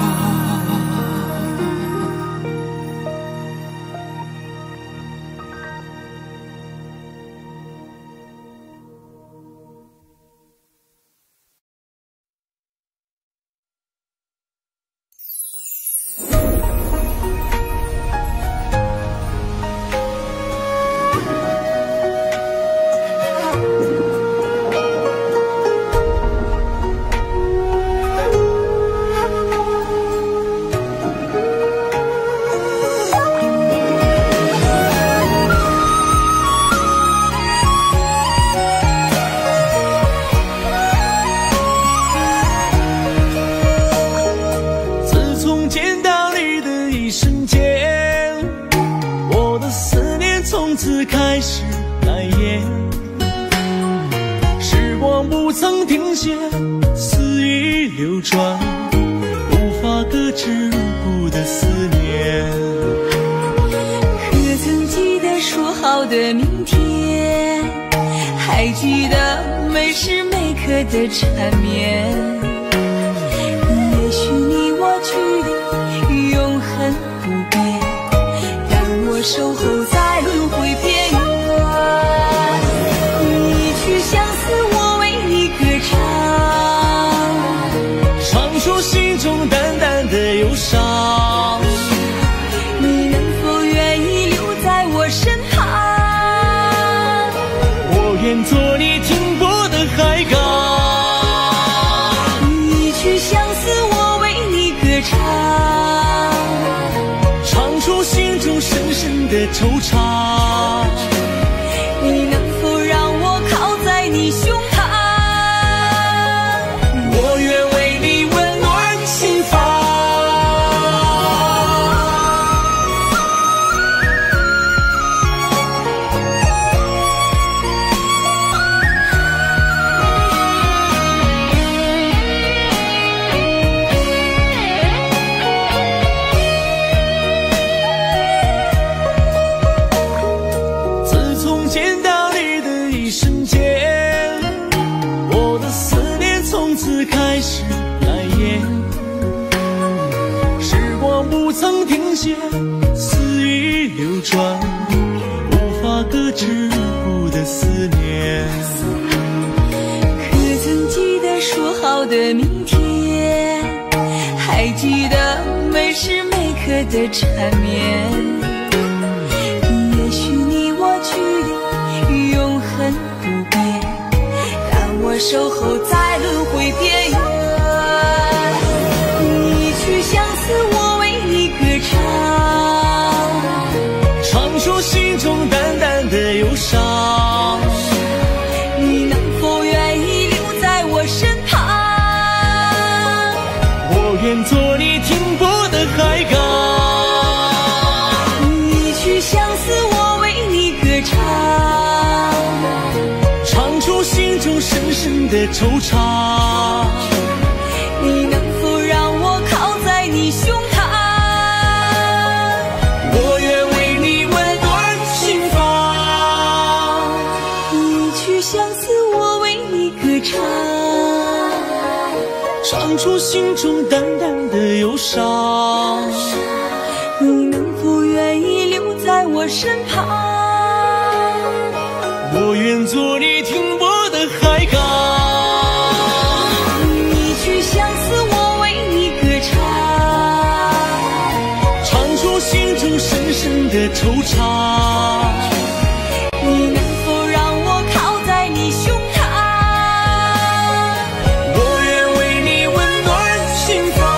开始改演，时光不曾停歇，肆意流转，无法搁置入骨的思念。 可曾记得说好的明天？还记得每时每刻的缠绵？也许你我距离永恒不变，但我守候在轮回边缘。你去相思，我为你歌唱， 唱出心中淡淡的忧伤。 你能否愿意留在我身旁？ 我愿做你停泊的海港。 你去相思，我为你歌唱， 唱出心中深深的惆怅。 你能否让我靠在你胸膛？ 我愿为你温暖心房。自从见到你的一瞬间，我的思念从此开始改演。时光不曾停歇，肆意流转，无法搁置入骨的思念。 可曾记得说好的明天？还记得每时每刻的缠绵？也许你我距离永恒不变，但我守候在轮回边缘。你去相思，我为你歌唱， 唱出心中淡淡的忧伤。 你能否愿意留在我身旁？ 我愿做你停泊的海港。 你去相思，我为你歌唱， 唱出心中深深的惆怅。 你能否让我靠在你胸膛？ 我愿为你温暖心房。 你去相思，我为你歌唱， 唱出心中淡淡的忧伤。 你能否愿意留在我身旁？ 我愿做你停泊的海港。 你去相思，我为你歌唱， 唱出心中深深的惆怅。 你能否让我靠在你胸膛？ 我愿为你温暖心房。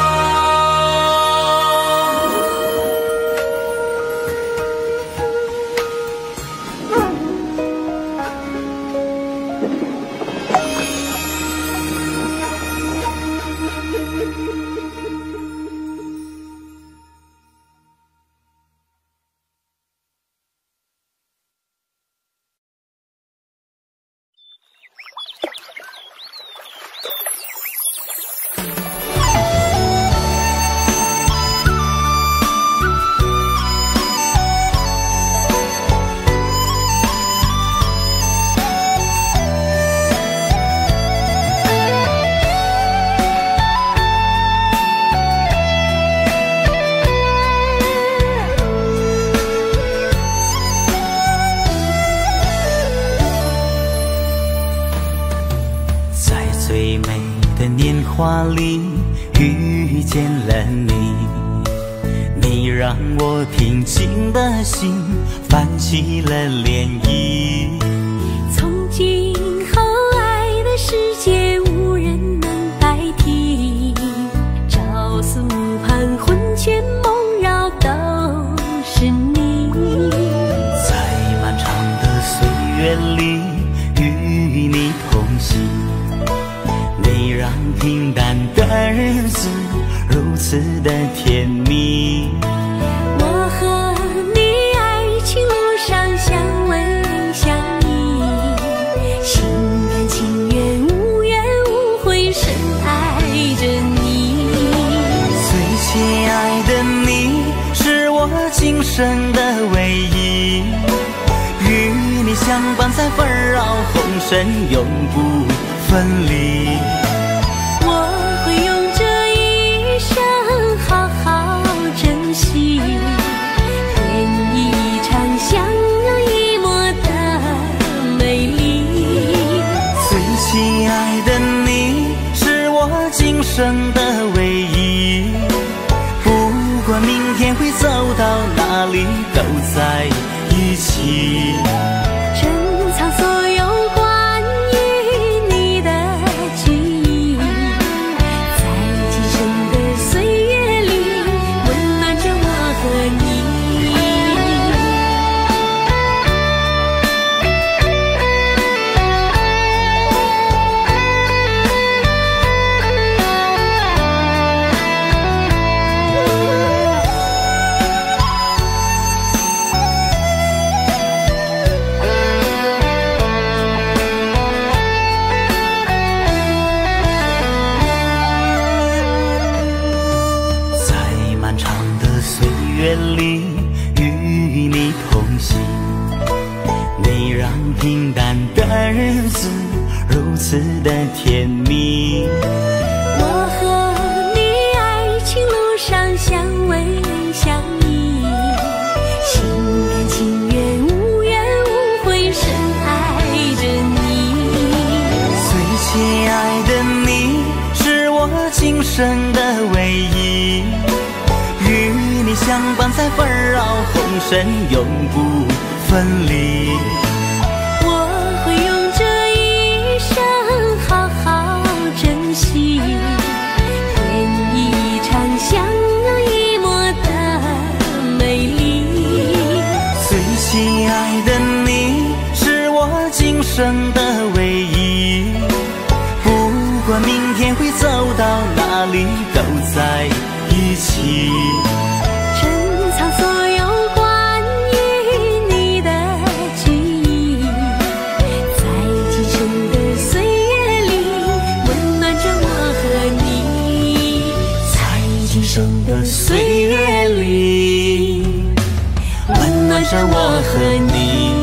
最美的年华里遇见了你，你让我平静的心泛起了涟漪。 从今后爱的世界无人能代替，朝诉盼魂牵梦绕都是你。 在漫长的岁月里与你同行，你让平淡的日子如此的甜蜜。 我和你爱情路上相偎相依，心甘情愿无怨无悔深爱着你。 最亲爱的你是我今生的唯一，与你相伴在纷扰红尘永不分离。 我会用这一生好好珍惜，演一场相濡以沫的美丽。 最亲爱的你是我今生的唯一，不管明天会走到哪里都在一起。 珍藏所有关于你的记忆，在今生的岁月里温暖着我和你。 在漫长的岁月里与你同行，你让平淡的日子如此的甜蜜。 我和你爱情路上相偎相依，心甘情愿无怨无悔深爱着你。 最亲爱的你是我今生的唯一，与你相伴在纷扰红尘永不分离。 我会用这一生好好珍惜，演一场相濡以沫的美丽。 最亲爱的你是我今生的唯一，不管明天会走到哪里都在一起。 珍藏所有关于你的记忆，在今生的岁月里温暖着我和你。在今生的岁月里温暖着我和你。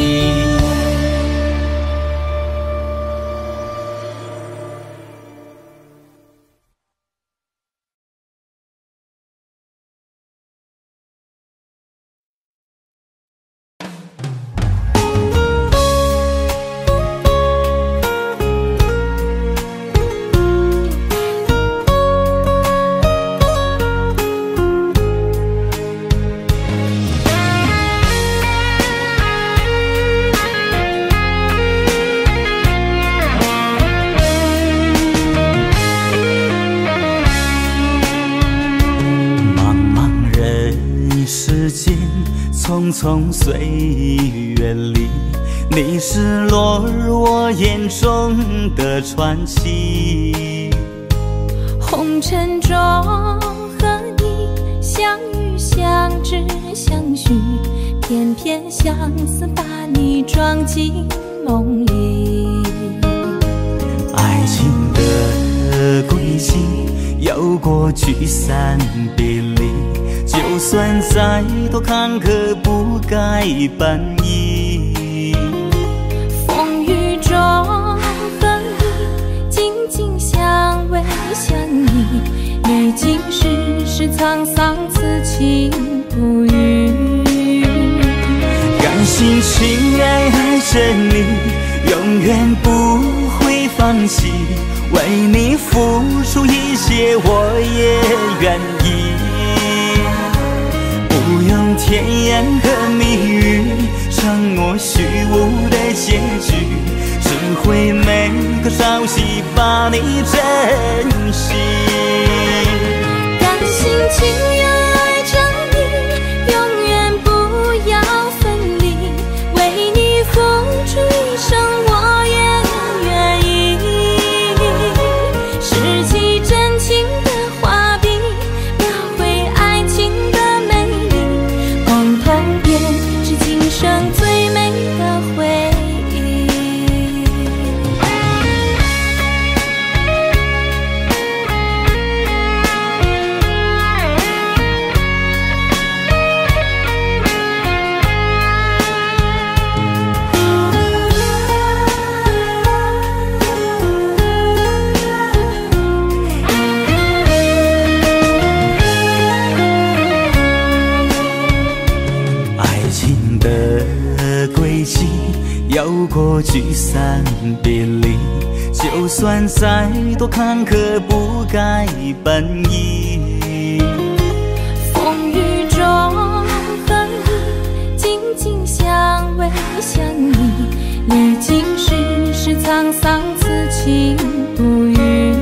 匆匆岁月里，你是落入我眼中的传奇。 红尘中和你相遇相知相许，偏偏相思把你装进梦里。 爱情的轨迹有过聚散别离，就算再多坎坷不该搬移。 风雨中和你紧紧相偎相依，历经世事沧桑，此情不渝。 甘心情愿爱着你，永远不会放弃。 为你付出一切我也愿意。不用甜言和蜜语，承诺虚无的结局，只会每个朝夕把你珍惜。 甘心情愿爱着你，永远不要分离，为你付出一生我也愿意。拾起真情的画笔，描绘爱情的美丽，共同编织今生最美的回忆。 爱情的轨迹有过聚散别离，就算再多坎坷不改本意。 风雨中和你紧紧相偎相依，历经世事沧桑，此情不渝。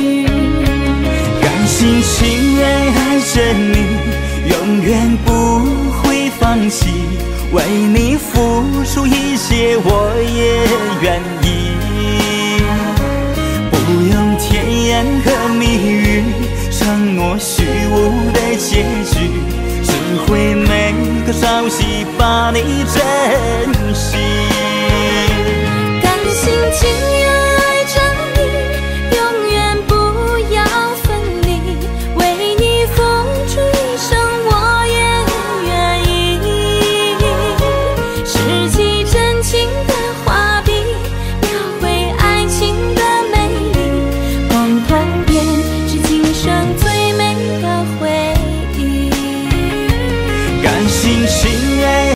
甘心情愿爱着你，永远不会放弃，为你付出一切我也愿意。不用甜言和蜜语，承诺虚无的结局，只会每个朝夕把你珍惜。 甘心情愿爱着你，永远不要分离，为你付出一生我也愿意。拾起真情的画笔，描绘爱情的美丽，共同编织今生最美的回忆。 甘心情愿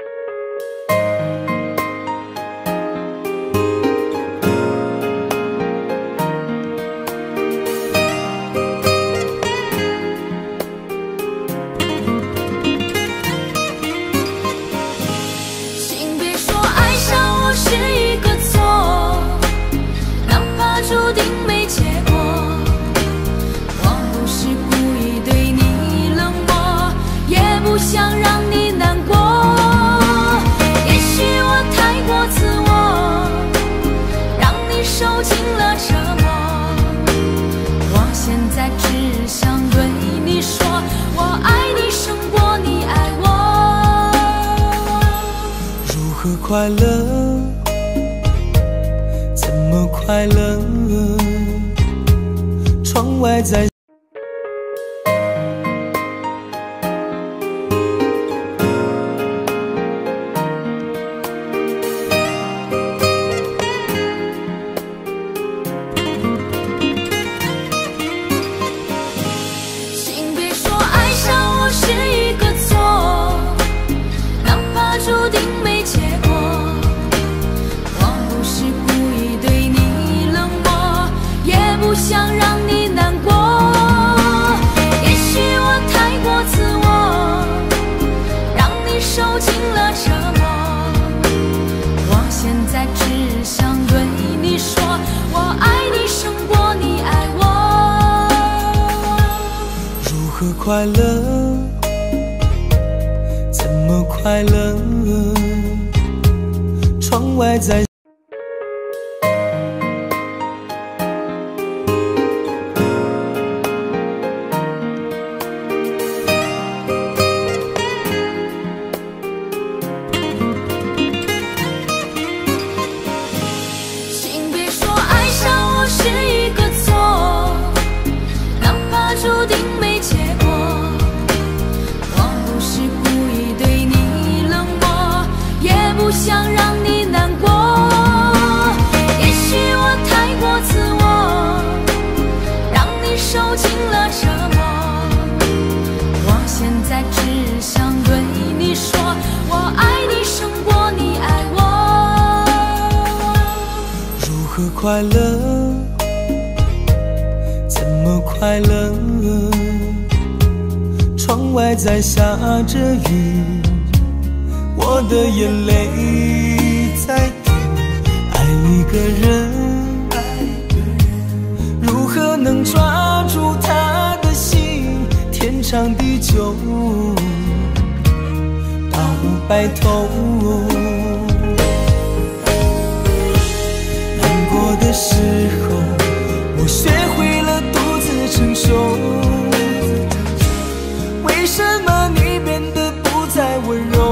请别说爱上我是一个错，哪怕注定没结果。我不是故意对你冷漠，也不想让你难过。也许我太过自我，让你受尽了折磨。我现在只想对你说，我爱你胜过你爱我。 如何快乐？怎么快乐？窗外在请别说爱上我是一个错，哪怕注定没结果。我不是故意对你冷漠，也不想让你难过。也许我太过自我，让你受尽了折磨。我现在只想对你说，我爱你胜过你爱我。 如何快乐？怎么快乐？窗外在请别说爱上我是一个错，哪怕注定没结果。我不是故意对你冷漠，也不想让你难过。也许我太过自我，让你受尽了折磨。我现在只想对你说，我爱你胜过你爱我。 如何快乐？ 么快乐？窗外在下着雨，我的眼泪在滴。爱一个人，如何能抓住他的心？天长地久，到白头。难过的时候，我学会了独自承受。为什么你变得不再温柔？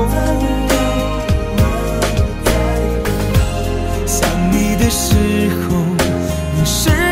想你的时候，你是